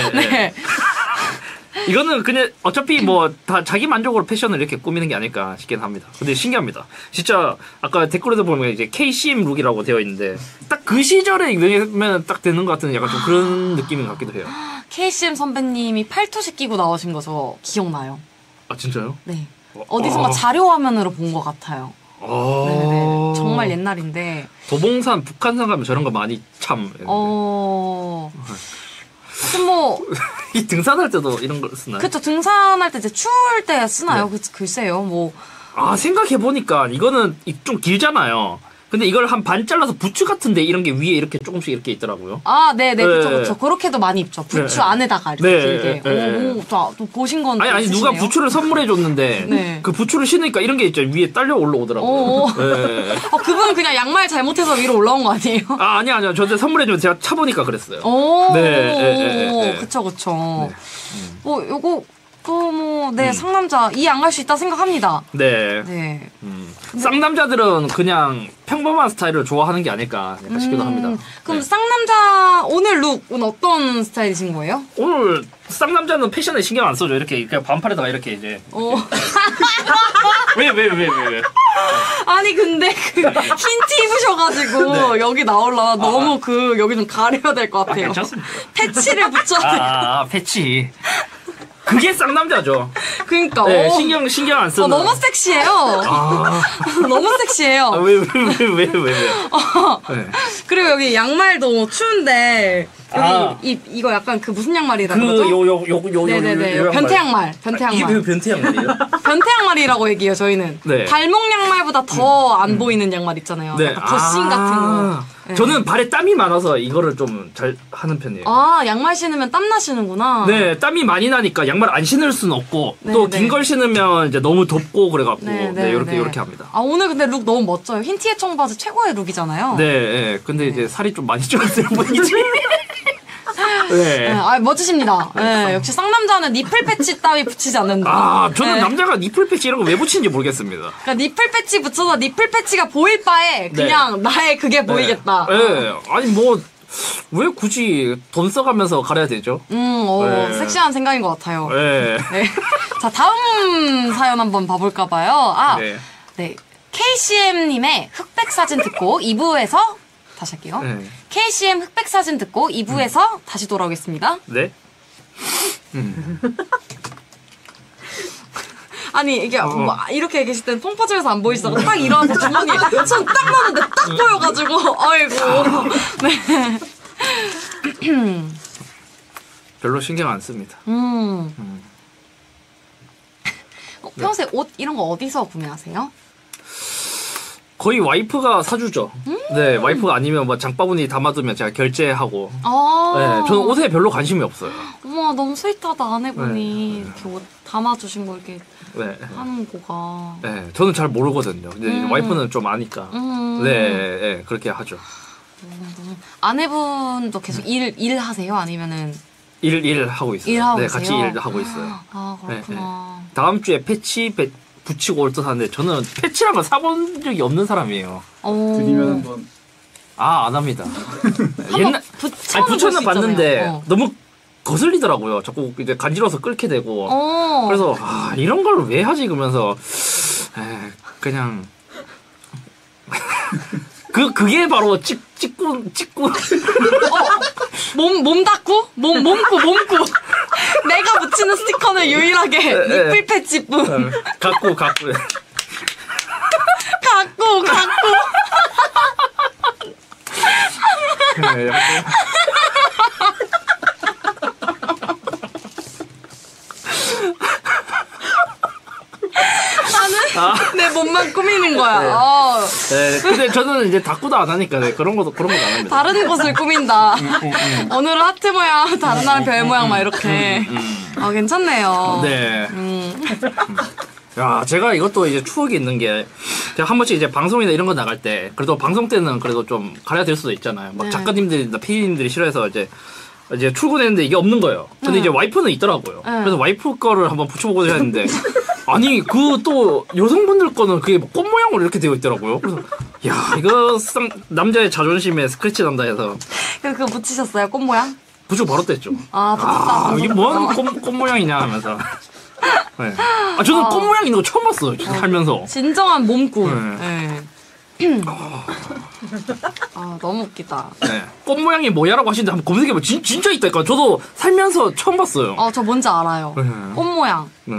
이거는 그냥 어차피 뭐 다 자기 만족으로 패션을 이렇게 꾸미는 게 아닐까 싶긴 합니다. 근데 신기합니다. 진짜 아까 댓글에도 보면 이제 KCM 룩이라고 되어 있는데 딱 그 시절에 유행하면 딱 되는 것 같은 약간 좀 그런 느낌인 것 같기도 해요. KCM 선배님이 팔토시 끼고 나오신 거 저 기억나요. 진짜요? 네. 어디선가 자료 화면으로 본 것 같아요. 네네. 정말 옛날인데. 도봉산, 북한산 가면 저런 거 많이 참. 이 등산할 때도 이런 걸 쓰나요? 그쵸. 등산할 때 이제 추울 때 쓰나요? 글쎄요. 뭐. 생각해보니까 이거는 좀 길잖아요. 근데 이걸 한 반 잘라서 부츠 같은데 이런 게 위에 이렇게 조금씩 이렇게 있더라고요. 아, 네네, 그쵸, 네. 그쵸. 그렇게도 많이 입죠. 부츠 네. 안에다가 이렇게 네, 길게. 네. 오, 또 보신 건 아니 누가 있으시네요? 부츠를 선물해 줬는데 네. 그 부츠를 신으니까 이런 게 있죠. 위에 딸려 올라오더라고요. 오. 네. 그분은 그냥 양말 잘못해서 위로 올라온 거 아니에요? 아니요. 저한테 선물해 주면 제가 차보니까 그랬어요. 오, 네. 그쵸, 그쵸. 요거, 또 상남자, 이 안 갈 수 있다 생각합니다. 네. 네. 쌍남자들은 그냥 평범한 스타일을 좋아하는 게 아닐까 약간 싶기도 합니다. 그럼 네. 쌍남자, 오늘 룩은 어떤 스타일이신 거예요? 오늘 쌍남자는 패션에 신경 안 써줘. 이렇게 그냥 반팔에다가 이렇게 이제. 왜? 아니, 근데 흰 티 입으셔가지고, 여기 나올라. 너무 여기 좀 가려야 될 것 같아요. 괜찮습니다. 패치를 붙여야 돼요. 패치. 그게 쌍남자죠. 그니까. 네, 신경 안 쓰는. 너무 섹시해요. 너무 섹시해요. 왜? 네. 그리고 여기 양말도 추운데 여기 이거 약간 무슨 양말이라 그러죠? 네네네. 변태 양말. 이게 왜 변태 양말이에요? 변태 양말이라고 얘기해요, 저희는. 네. 발목 양말보다 더 안 보이는 양말 있잖아요. 네. 약간 덧신 같은 거. 네. 저는 발에 땀이 많아서 이거를 좀 잘 하는 편이에요. 양말 신으면 땀 나시는구나. 네, 땀이 많이 나니까 양말 안 신을 수는 없고 네, 또 네. 긴 걸 신으면 이제 너무 덥고 그래갖고 네, 이렇게 합니다. 오늘 근데 룩 너무 멋져요. 흰 티에 청바지 최고의 룩이잖아요. 네, 근데 이제 살이 좀 많이 쪄서 보이지. 네. 멋지십니다. 네, 역시 쌍남자는 니플 패치 따위 붙이지 않는다. 저는 네. 남자가 니플 패치 이런 거 왜 붙이는지 모르겠습니다. 그러니까 니플 패치 붙여서 니플 패치가 보일 바에 그냥 나의 그게 보이겠다. 네. 아니 왜 굳이 돈 써가면서 가려야 되죠? 네. 섹시한 생각인 것 같아요. 네. 네. 자, 다음 사연 한번 봐볼까봐요. 네. KCM님의 흑백 사진 듣고 2부에서 다시 할게요. 네. KCM 흑백 사진 듣고 2부에서 다시 돌아오겠습니다. 네. 아니 이게 이렇게 계실 땐 펑퍼짐에서 안 보이시다가 딱 일어나서 주머니에 손 딱 넣는데 딱 보여가지고 아이고. 네. 별로 신경 안 씁니다. 평소에 옷 이런 거 어디서 구매하세요? 거의 와이프가 사주죠. 네, 와이프가 아니면 뭐 장바구니 담아두면 제가 결제하고. 네, 저는 옷에 별로 관심이 없어요. 어머 너무 스윗하다 아내분이 이렇게 옷 담아주신 거 이렇게 네. 하는 거가. 네, 저는 잘 모르거든요. 근데 와이프는 좀 아니까. 네, 그렇게 하죠. 아내분도 계속 일하세요? 아니면은 일 하고 있어요. 일하고 네, 계세요? 같이 일하고 있어요. 그렇구나. 다음 주에 패치 붙이고 올 듯 하는데 저는 패치란 걸 사본 적이 없는 사람이에요. 드리면 한번 안 합니다. 옛날 붙여는 봤는데 너무 거슬리더라고요. 자꾸 이제 간지러워서 끓게 되고. 그래서 이런 걸 왜 하지 그러면서 그냥 그게 바로 찍고 몸 닦고 몸고 내가 붙이는 스티커는 유일하게 니플 패치뿐. 갖고 갖고 나는 내 몸만 꾸미는 거야. 네, 근데 저는 이제 닦고도 안 하니까 그런 것도 안 합니다. 다른 곳을 꾸민다. 오늘은 하트 모양, 다른 날은 별 모양 막 이렇게. 괜찮네요. 네. 야, 제가 이것도 이제 추억이 있는 게, 제가 한 번씩 이제 방송이나 이런 거 나갈 때, 그래도 방송 때는 그래도 좀 가려야 될 수도 있잖아요. 막 작가님들이나 PD님들이 싫어해서 이제 출근했는데 이게 없는 거예요. 근데 이제 와이프는 있더라고요. 그래서 와이프 거를 한번 붙여보고자 했는데, 아니, 또 여성분들 거는 그게 꽃 모양으로 이렇게 되어 있더라고요. 그래서, 야, 이거 남자의 자존심에 스크래치 난다 해서. 그거 붙이셨어요? 꽃 모양? 붙이고 바로 뗐죠. 붙였다. 이게 뭔 꽃 모양이냐 하면서. 네. 저는 꽃 모양 있는 거 처음 봤어요. 살면서. 진정한 몸꾼. 네. 너무 웃기다. 네. 꽃 모양이 뭐야라고 하시는데 한번 검색해봐. 진짜 있다니까. 저도 살면서 처음 봤어요. 저 뭔지 알아요. 네. 꽃 모양. 네.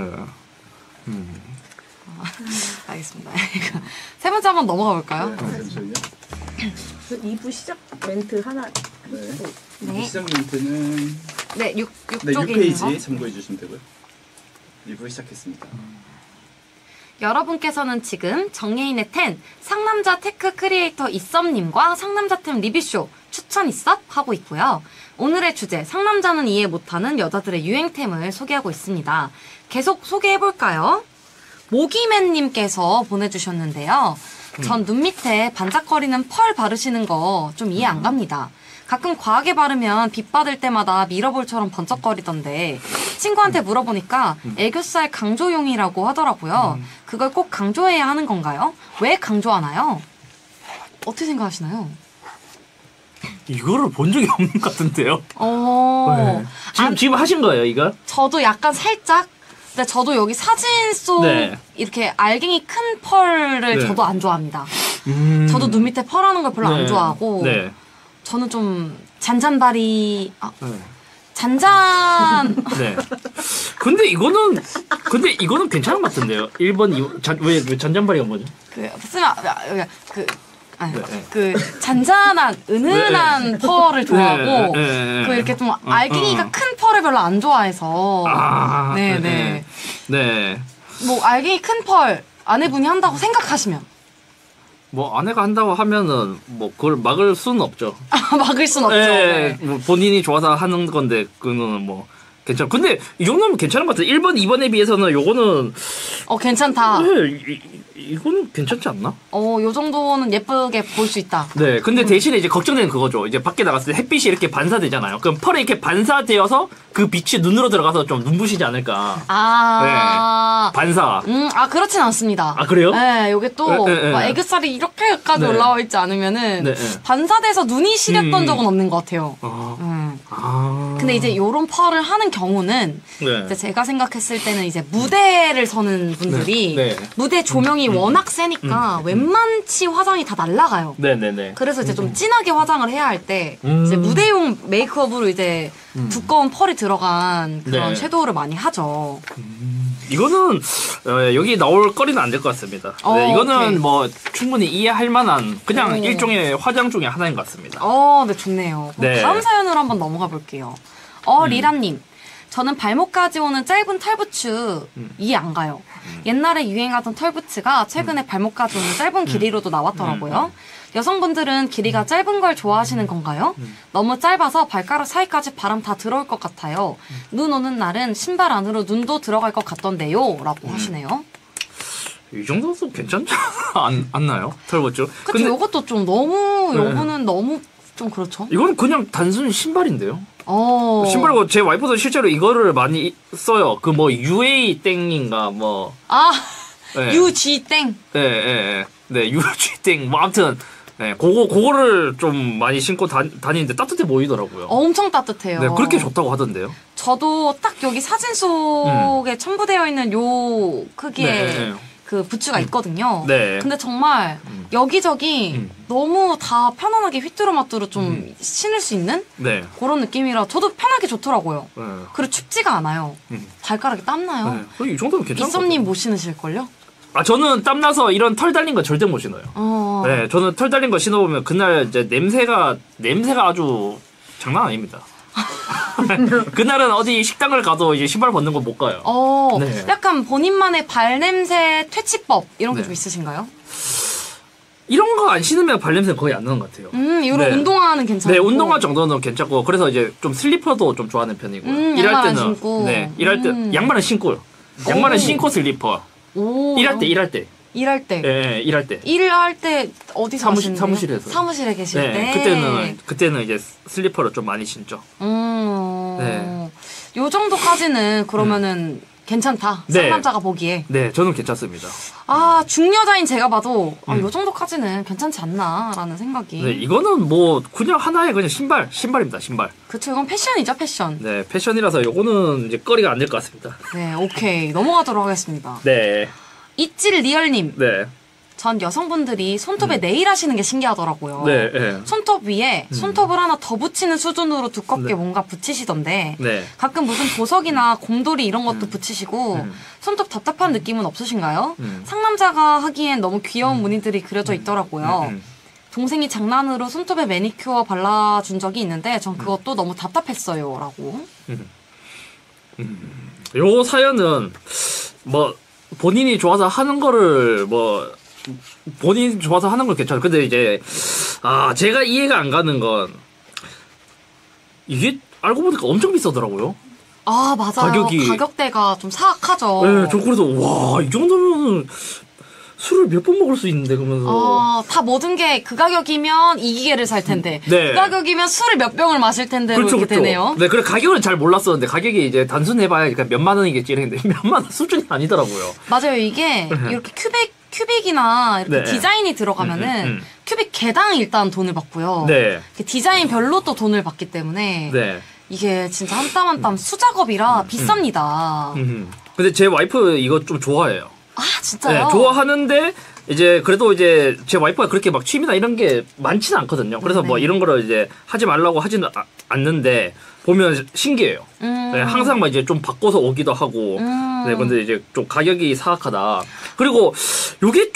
알겠습니다. 세 번째 한번 넘어가 볼까요? 잠시만요. 2부 시작 멘트 하나. 네. 시작 멘트는 네, 6쪽에 있는 거. 6페이지 참고해 주시면 되고요. 2부 시작했습니다. 여러분께서는 지금 정예인의 10 상남자 테크 크리에이터 이썸님과 상남자템 리뷰쇼 추천 이썸 하고 있고요. 오늘의 주제 상남자는 이해 못하는 여자들의 유행템을 소개하고 있습니다. 계속 소개해볼까요? 모기맨님께서 보내주셨는데요. 전 눈 밑에 반짝거리는 펄 바르시는 거 좀 이해 안 갑니다. 가끔 과하게 바르면 빛 받을 때마다 미러볼처럼 번쩍거리던데 친구한테 물어보니까 애교살 강조용이라고 하더라고요. 그걸 꼭 강조해야 하는 건가요? 왜 강조하나요? 어떻게 생각하시나요? 이거를 본 적이 없는 것 같은데요. 네. 지금 하신 거예요, 이거? 저도 약간 살짝. 근데 저도 여기 사진 속 네. 이렇게 알갱이 큰 펄을 네. 저도 안 좋아합니다. 저도 눈 밑에 펄하는 걸 별로 안 좋아하고 네. 저는 좀 잔잔바리 네. 잔잔 네. 근데 이거는 괜찮은 것 같은데요. 1번, 왜 잔잔바리가 뭐죠? 그 잔잔한 은은한 펄을 좋아하고 네. 그 이렇게 좀 알갱이가 큰 펄을 별로 안 좋아해서 네네 네. 뭐 알갱이 큰 펄 아내분이 한다고 생각하시면 뭐 아내가 한다고 하면은 뭐 그걸 막을 수는 없죠. 막을 순 없죠. 네. 뭐 본인이 좋아서 하는 건데 그거는 뭐 괜찮아. 근데 이 정도면 괜찮은 것 같아요. 1번, 2번에 비해서는 요거는 괜찮다. 네, 이거는 괜찮지 않나? 요 정도는 예쁘게 볼 수 있다. 네. 근데 대신에 이제 걱정되는 그거죠. 이제 밖에 나갔을 때 햇빛이 이렇게 반사되잖아요. 그럼 펄에 이렇게 반사되어서 그 빛이 눈으로 들어가서 좀 눈부시지 않을까. 아. 네. 반사. 그렇진 않습니다. 아, 그래요? 네, 요게 또, 네. 막 애교살이 이렇게까지 네. 올라와 있지 않으면은, 네. 반사돼서 눈이 시렸던 적은 없는 것 같아요. 근데 이제 요런 펄을 하는 경우는, 네. 이제 제가 생각했을 때는 이제 무대를 서는 분들이, 네. 무대 조명이 워낙 세니까 웬만치 화장이 다 날아가요. 네네네. 그래서 이제 좀 진하게 화장을 해야 할 때 이제 무대용 메이크업으로 이제 두꺼운 펄이 들어간 그런 네. 섀도우를 많이 하죠. 이거는 여기 나올 거리는 안 될 것 같습니다. 네, 이거는 오케이. 뭐 충분히 이해할 만한 그냥 일종의 화장 중에 하나인 것 같습니다. 네, 좋네요. 그럼 네. 다음 사연으로 한번 넘어가 볼게요. 리라님. 저는 발목까지 오는 짧은 털부츠 이해 안 가요. 옛날에 유행하던 털부츠가 최근에 발목까지 오는 짧은 길이로도 나왔더라고요. 여성분들은 길이가 짧은 걸 좋아하시는 건가요? 너무 짧아서 발가락 사이까지 바람 다 들어올 것 같아요. 눈 오는 날은 신발 안으로 눈도 들어갈 것 같던데요. 라고 하시네요. 이 정도도 괜찮지 않나요? 털보죠. 그쵸, 요것도 좀 너무, 네. 요거는 너무 좀 그렇죠? 이거는 그냥 단순 신발인데요. 신발고 제 와이프도 실제로 이거를 많이 써요. 그 뭐 UA 땡인가 뭐. 네. UG 땡. 네, UG 땡. 뭐 아무튼 네, 그거를 좀 많이 신고 다니는데 따뜻해 보이더라고요. 엄청 따뜻해요. 네, 그렇게 좋다고 하던데요. 저도 딱 여기 사진 속에 첨부되어 있는 요 크기의 네. 그 부츠가 있거든요. 네. 근데 정말 여기저기 너무 다 편안하게 휘뚜루마뚜루 좀 신을 수 있는 네. 그런 느낌이라 저도 편하게 좋더라고요. 네. 그리고 춥지가 않아요. 발가락이 땀나요. 네. 이 정도면 괜찮은 것 이썸님 같아요. 못 신으실걸요? 저는 땀나서 이런 털 달린 거 절대 못 신어요. 네, 저는 털 달린 거 신어보면 그날 이제 냄새가 아주 장난 아닙니다. 그날은 어디 식당을 가도 이제 신발 벗는 거 못 가요. 네. 약간 본인만의 발냄새 퇴치법 이런 게 네. 좀 있으신가요? 이런 거 안 신으면 발냄새 거의 안 나는 것 같아요. 이런 네. 운동화는 괜찮고. 네, 운동화 정도는 괜찮고 그래서 이제 좀 슬리퍼도 좀 좋아하는 편이고요. 일할 양말 안 때는 신고. 네, 일할 때 양말은 신고요. 양말은 신고 슬리퍼. 일할 때. 일할 때. 네, 일할 때. 일할 때 어디서 하시는데요? 사무실에서. 사무실에 계실 때. 네, 그때는 이제 슬리퍼를 좀 많이 신죠. 네. 요 정도까지는 그러면은 괜찮다. 네. 상남자가 보기에. 네, 저는 괜찮습니다. 중여자인 제가 봐도 요 정도까지는 괜찮지 않나라는 생각이. 네, 이거는 뭐 그냥 하나의 그냥 신발입니다, 신발. 그쵸, 이건 패션이죠, 패션. 네, 패션이라서 요거는 이제 거리가 안 될 것 같습니다. 네, 오케이. 넘어가도록 하겠습니다. 네, 이찔 리얼님. 네, 전 여성분들이 손톱에 네일 하시는 게 신기하더라고요. 네, 네. 손톱 위에 손톱을 하나 더 붙이는 수준으로 두껍게 네. 뭔가 붙이시던데 네. 가끔 무슨 보석이나 곰돌이 이런 것도 붙이시고 손톱 답답한 느낌은 없으신가요? 상남자가 하기엔 너무 귀여운 무늬들이 그려져 있더라고요. 동생이 장난으로 손톱에 매니큐어 발라준 적이 있는데 전 그것도 너무 답답했어요. 라고. 요 사연은 뭐 본인이 좋아서 하는 거를 뭐 본인이 좋아서 하는 건 괜찮아. 근데 이제 제가 이해가 안 가는 건 이게 알고 보니까 엄청 비싸더라고요. 아, 맞아요. 가격이. 가격대가 좀 사악하죠. 네, 저 그래서 와, 이 정도면 술을 몇 번 먹을 수 있는데 그러면서. 다 모든 게 그 가격이면 이 기계를 살 텐데. 네. 그 가격이면 술을 몇 병을 마실 텐데. 그렇죠, 이렇게 그렇죠. 되네요. 네, 그래 가격은 잘 몰랐었는데 가격이 이제 단순해봐야 그러니까 몇만 원이겠지 이랬는데 몇만 원 수준이 아니더라고요. 맞아요. 이게 이렇게 큐빅이나 이렇게 네. 디자인이 들어가면은 큐빅 개당 일단 돈을 받고요. 네, 디자인별로 또 돈을 받기 때문에 네. 이게 진짜 한 땀 한 땀 수작업이라 비쌉니다. 근데 제 와이프 이거 좀 좋아해요. 아, 진짜요? 네, 좋아하는데 이제 그래도 이제 제 와이프가 그렇게 막 취미나 이런 게 많지는 않거든요. 그래서 뭐 네. 이런 거를 이제 하지 말라고 하지는 않는데 보면 신기해요. 네, 항상 막 이제 좀 바꿔서 오기도 하고. 네, 근데 이제 좀 가격이 사악하다. 그리고 요게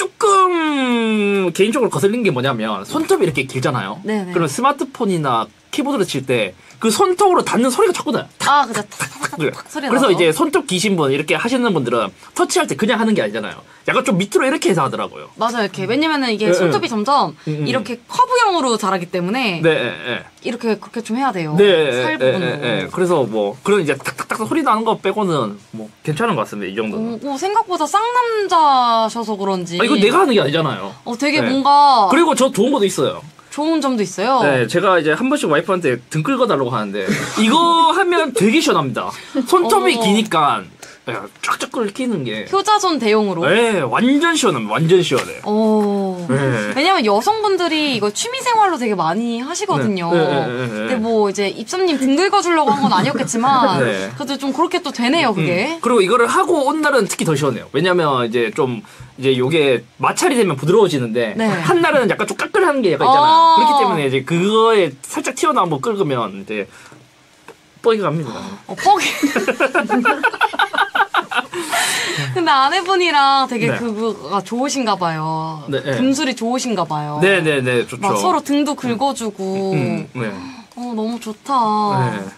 조금 개인적으로 거슬린 게 뭐냐면 손톱이 이렇게 길잖아요. 네네. 그러면 스마트폰이나 키보드를 칠 때 그 손톱으로 닿는 소리가 자꾸 나요. 아, 그죠. 탁탁탁탁 소리 그래서 나죠. 이제 손톱 기신 분 이렇게 하시는 분들은 터치할 때 그냥 하는 게 아니잖아요. 약간 좀 밑으로 이렇게 해서 하더라고요. 맞아요. 이렇게 왜냐면은 이게 네, 손톱이 네. 점점 이렇게 커브형으로 자라기 때문에 네, 네, 이렇게 그렇게 좀 해야 돼요. 네, 살 네, 부분으로. 네, 네. 그래서 뭐 그런 이제 탁탁탁 소리 나는 거 빼고는 뭐 괜찮은 것 같습니다. 이 정도는. 생각보다 쌍남자셔서 그런지. 이거 내가 하는 게 아니잖아요. 되게 네. 뭔가 그리고 저 좋은 것도 있어요. 좋은 점도 있어요. 네, 제가 이제 한 번씩 와이프한테 등 긁어달라고 하는데 이거 하면 되게 시원합니다. 손톱이 기니까 쫙쫙 긁히는 게. 효자손 대용으로. 네, 완전 시원합니다. 완전 시원해. 네. 왜냐면 여성분들이 이거 취미생활로 되게 많이 하시거든요. 네. 근데 뭐 이제 입사님 등 긁어주려고 한 건 아니었겠지만 네. 그래도 좀 그렇게 또 되네요, 그게. 그리고 이거를 하고 온 날은 특히 더 시원해요. 왜냐면 이제 좀 이제 요게 마찰이 되면 부드러워지는데 네. 한 날은 약간 좀 까끌하는 게 약간 있잖아요. 그렇기 때문에 이제 그거에 살짝 튀어나온 거 긁으면 이제 뻑이 갑니다. 뻑이. 근데 아내분이랑 되게 네. 그거가 좋으신가 봐요. 네, 네. 금술이 좋으신가 봐요. 네네네, 좋죠. 막 서로 등도 긁어주고. 네. 너무 좋다. 네.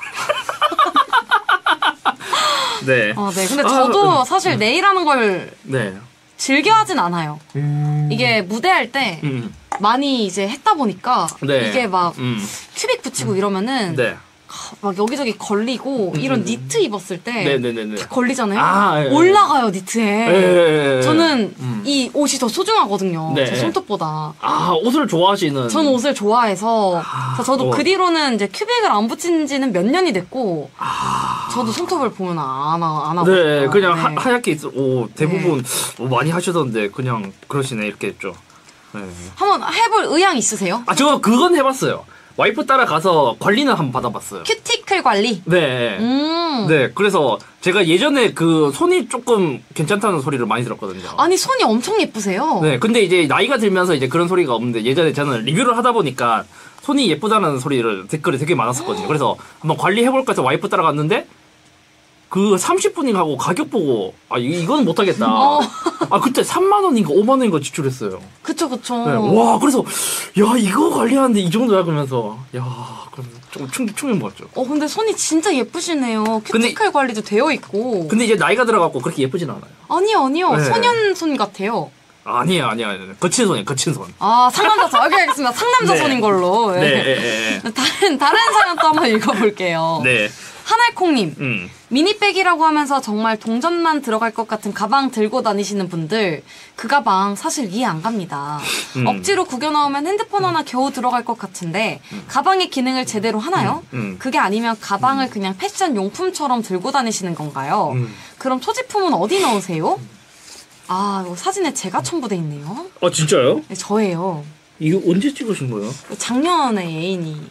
네. 네. 근데 저도 사실 네일하는 걸 네. 즐겨 하진 않아요. 이게 무대할 때 많이 이제 했다 보니까 네. 이게 막 큐빅 붙이고 이러면은 네. 막 여기저기 걸리고 이런 니트 입었을 때 네네네네. 다 걸리잖아요. 아, 예. 올라가요, 니트에. 예. 저는 이 옷이 더 소중하거든요. 네. 제 손톱보다. 옷을 좋아하시는. 저는 옷을 좋아해서 그래서 저도 그 뒤로는 이제 큐빅을 안 붙인 지는 몇 년이 됐고 저도 손톱을 보면 안 하고 네, 싶어요. 그냥 네. 하얗게 대부분 많이 하시던데 그냥 그러시네 이렇게 했죠. 네. 한번 해볼 의향 있으세요? 저 그건 해봤어요. 와이프 따라가서 관리는 한번 받아봤어요. 큐티클 관리? 네. 네, 그래서 제가 예전에 그 손이 조금 괜찮다는 소리를 많이 들었거든요. 아니 손이 엄청 예쁘세요. 네, 근데 이제 나이가 들면서 이제 그런 소리가 없는데 예전에 저는 리뷰를 하다 보니까 손이 예쁘다는 소리를 댓글이 되게 많았었거든요. 그래서 한번 관리해볼까 해서 와이프 따라갔는데 그 30분인가 하고 가격 보고 이건 못하겠다. 그때 3만 원인가 5만 원인가 지출했어요. 그쵸. 네, 와, 그래서 야 이거 관리하는데 이 정도야 그러면서 그럼 좀 충격 먹었죠. 근데 손이 진짜 예쁘시네요. 큐티클 관리도 되어 있고. 근데 이제 나이가 들어갖고 그렇게 예쁘진 않아요. 아니요. 네. 소년 손 같아요. 아니에요. 거친 손이에요. 거친 손. 상남자 손. 알겠습니다. 상남자 네. 손인 걸로. 네. 다른 사연 또 한번 읽어볼게요. 네. 하날콩님. 미니백이라고 하면서 정말 동전만 들어갈 것 같은 가방 들고 다니시는 분들 그 가방 사실 이해 안 갑니다. 억지로 구겨 넣으면 핸드폰 하나 겨우 들어갈 것 같은데 가방의 기능을 제대로 하나요? 그게 아니면 가방을 그냥 패션 용품처럼 들고 다니시는 건가요? 그럼 소지품은 어디 넣으세요? 이거 사진에 제가 첨부돼 있네요. 진짜요? 네, 저예요. 이거 언제 찍으신 거예요? 작년에 애인이.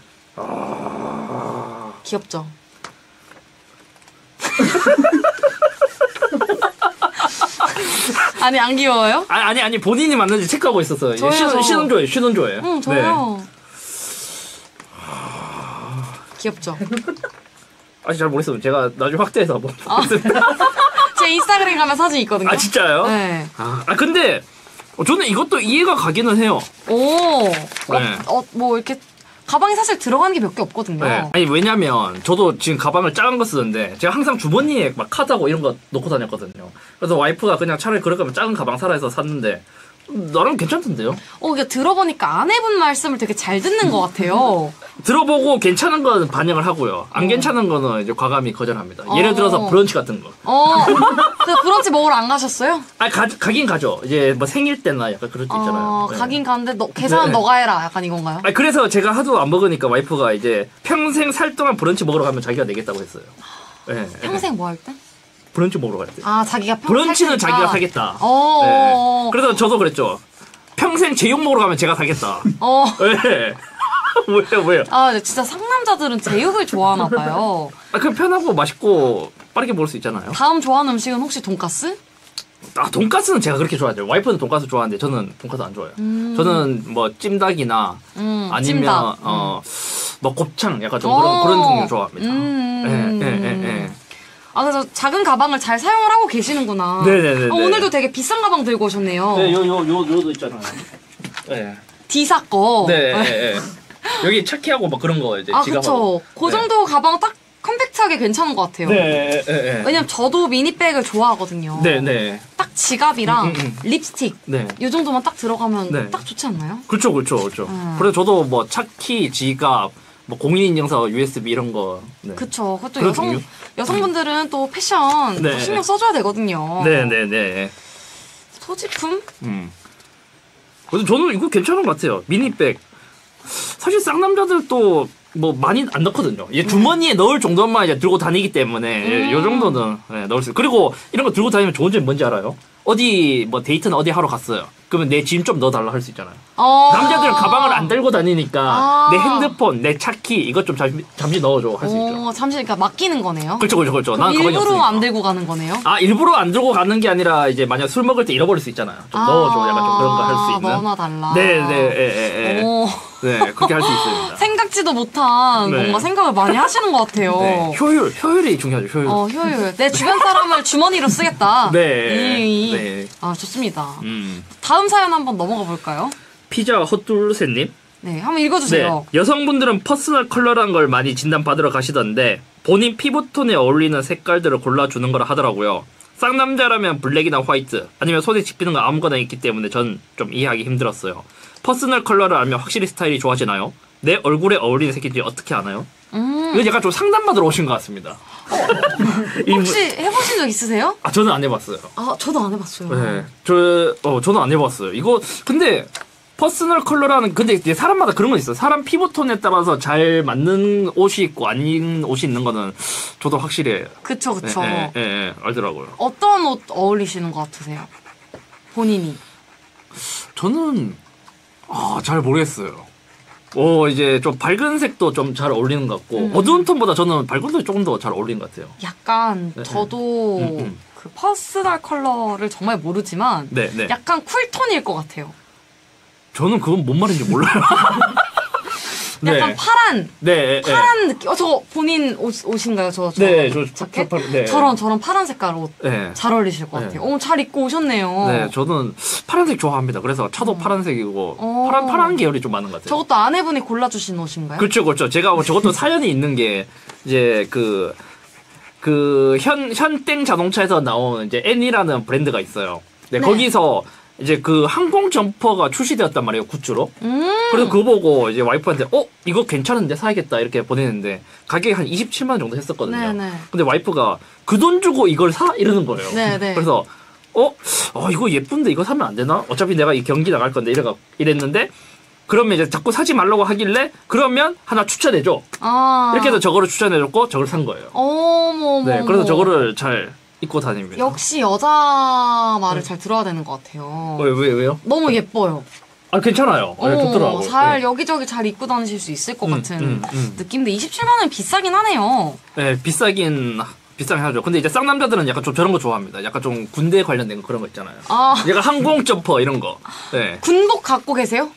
귀엽죠? 아니 안 귀여워요? 아니 본인이 맞는지 체크하고 있었어요. 저요. 신혼조예요. 응, 저요. 귀엽죠? 아직 잘 모르겠어요. 제가 나중에 확대해서 한번 보겠습니다. 제 인스타그램 가면 사진 있거든요. 진짜요? 네. 근데 저는 이것도 이해가 가기는 해요. 오. 네. 뭐 이렇게 가방에 사실 들어가는 게 몇 개 없거든요. 네. 아니 왜냐면 저도 지금 가방을 작은 거 쓰는데 제가 항상 주머니에 막 카드하고 이런 거 넣고 다녔거든요. 그래서 와이프가 그냥 차라리 그럴 거면 작은 가방 사라 해서 샀는데 나름 괜찮던데요? 이게 들어보니까 아내분 말씀을 되게 잘 듣는 것 같아요. 들어보고 괜찮은 건 반영을 하고요. 안 괜찮은 거는 이제 과감히 거절합니다. 예를 들어서 브런치 같은 거. 그 브런치 먹으러 안 가셨어요? 아니 가긴 가죠. 이제 뭐 생일 때나 약간 그럴 때 있잖아요. 네. 가긴 가는데 계산은 네. 너가 해라. 약간 이건가요? 아니 그래서 제가 하도 안 먹으니까 와이프가 이제 평생 살 동안 브런치 먹으러 가면 자기가 내겠다고 했어요. 네. 평생 뭐 할 때? 브런치 먹으러 갈 때. 자기가 평생 브런치는 살 테니까. 자기가 사겠다. 네. 그래서 저도 그랬죠. 평생 제육 먹으러 가면 제가 사겠다. 네. 왜요? 진짜 상남자들은 제육을 좋아하나 봐요. 그 편하고 맛있고 빠르게 먹을 수 있잖아요. 다음 좋아하는 음식은 혹시 돈까스? 돈까스는 제가 그렇게 좋아하죠. 와이프는 돈까스 좋아하는데 저는 돈까스 안 좋아해요. 저는 뭐 찜닭이나 아니면 찜닭. 뭐 곱창 약간 좀 그런 종류 좋아합니다. 예. 그래서 작은 가방을 잘 사용을 하고 계시는구나. 네네네. 오늘도 되게 비싼 가방 들고 오셨네요. 네, 요도 있잖아요. 네. 디사 거. 네. 여기 차키하고 막 그런 거 이제 지갑하고. 그쵸. 그 정도 가방 딱 컴팩트하게 괜찮은 것 같아요. 네. 왜냐면 저도 미니백을 좋아하거든요. 네. 딱 지갑이랑 립스틱 네. 이 정도만 딱 들어가면 네. 딱 좋지 않나요? 그렇죠. 그래서 저도 뭐 차키, 지갑, 뭐 공인인증서, USB 이런 거. 네. 그쵸. 그것도 그런 종류? 여성분들은 또 패션 네. 또 신경 써줘야 되거든요. 네. 소지품? 그래서 저는 이거 괜찮은 것 같아요. 미니백. 사실 쌍남자들도 뭐 많이 안 넣거든요. 이제 주머니에 넣을 정도만 이제 들고 다니기 때문에 요 정도는 넣을 수. 그리고 이런 거 들고 다니면 좋은 점이 뭔지 알아요? 어디 뭐 데이트는 어디 하러 갔어요. 그러면 내 짐 좀 넣어달라 할 수 있잖아요. 남자들은 가방을 안 들고 다니니까 내 핸드폰, 내 차키 이것 좀 잠시 넣어줘 할 수 있죠. 잠시 그러니까 맡기는 거네요. 그렇죠. 난 가방이 일부러 없으니까. 안 들고 가는 거네요. 일부러 안 들고 가는 게 아니라 이제 만약 술 먹을 때 잃어버릴 수 있잖아요. 좀 넣어줘 약간 좀 그런 거 할 수 있는. 넣어놔달라. 네. 네, 그렇게 할 수 있습니다. 생각지도 못한 네. 뭔가 생각을 많이 하시는 것 같아요. 네, 효율이 중요하죠. 효율. 내 주변 사람을 주머니로 쓰겠다. 네. 좋습니다. 다음 사연 한번 넘어가 볼까요? 피자 헛둘셋님. 네, 한번 읽어주세요. 네, 여성분들은 퍼스널 컬러란 걸 많이 진단받으러 가시던데 본인 피부톤에 어울리는 색깔들을 골라주는 거라 하더라고요. 쌍남자라면 블랙이나 화이트 아니면 손에 집히는 거 아무거나 있기 때문에 전 좀 이해하기 힘들었어요. 퍼스널 컬러를 알면 확실히 스타일이 좋아지나요? 내 얼굴에 어울리는 색인지 어떻게 아나요? 이건 약간 좀 상담받으러 오신 것 같습니다. 혹시 해보신 적 있으세요? 저는 안 해봤어요. 저도 안 해봤어요. 네, 저는 안 해봤어요. 이거 근데 퍼스널 컬러라는 근데 이제 사람마다 그런 거 있어요. 사람 피부톤에 따라서 잘 맞는 옷이 있고 아닌 옷이 있는 거는 저도 확실히 그쵸. 알더라고요. 어떤 옷 어울리시는 것 같으세요? 본인이? 저는 잘 모르겠어요. 이제 좀 밝은 색도 좀 잘 어울리는 것 같고 어두운 톤보다 저는 밝은 톤이 조금 더 잘 어울리는 것 같아요. 약간 저도 그 퍼스널 컬러를 정말 모르지만 네. 약간 쿨톤일 것 같아요. 저는 그건 뭔 말인지 몰라요. 약간 파란 네. 느낌. 저거 본인 옷인가요? 저 네, 자켓? 네. 저런 파란 색깔 옷 네. 잘 어울리실 것 같아요. 잘 입고 오셨네요. 네, 저는 파란색 좋아합니다. 그래서 차도 파란색이고 파란 계열이 좀 많은 것 같아요. 저것도 아내분이 골라주신 옷인가요? 그렇죠. 제가 저것도 사연이 있는 게 이제 현땡 자동차에서 나온 이제 N이라는 브랜드가 있어요. 네, 거기서 이제 그 항공 점퍼가 출시되었단 말이에요, 굿즈로. 그래서 그거 보고 이제 와이프한테 이거 괜찮은데 사야겠다 이렇게 보내는데 가격이 한 27만 원 정도 했었거든요. 네네. 근데 와이프가 그 돈 주고 이걸 사? 이러는 거예요. 네네. 그래서 이거 예쁜데 이거 사면 안 되나? 어차피 내가 이 경기 나갈 건데 이랬는데 그러면 이제 자꾸 사지 말라고 하길래 그러면 하나 추천해줘. 이렇게 해서 저거를 추천해줬고 저걸 산 거예요. 어머. 네, 그래서 저거를 잘 입고 다닙니다. 역시 여자 말을 잘 들어야 되는 것 같아요. 왜요? 너무 예뻐요. 괜찮아요. 좋더라고요. 잘 여기저기 잘 입고 다니실 수 있을 것 같은 느낌인데 27만 원이 비싸긴 하네요. 네, 비싸긴 하죠. 근데 이제 쌍남자들은 약간 좀 저런 거 좋아합니다. 약간 좀 군대 관련된 그런 거 있잖아요. 약간 항공 점퍼 이런 거. 네. 군복 갖고 계세요?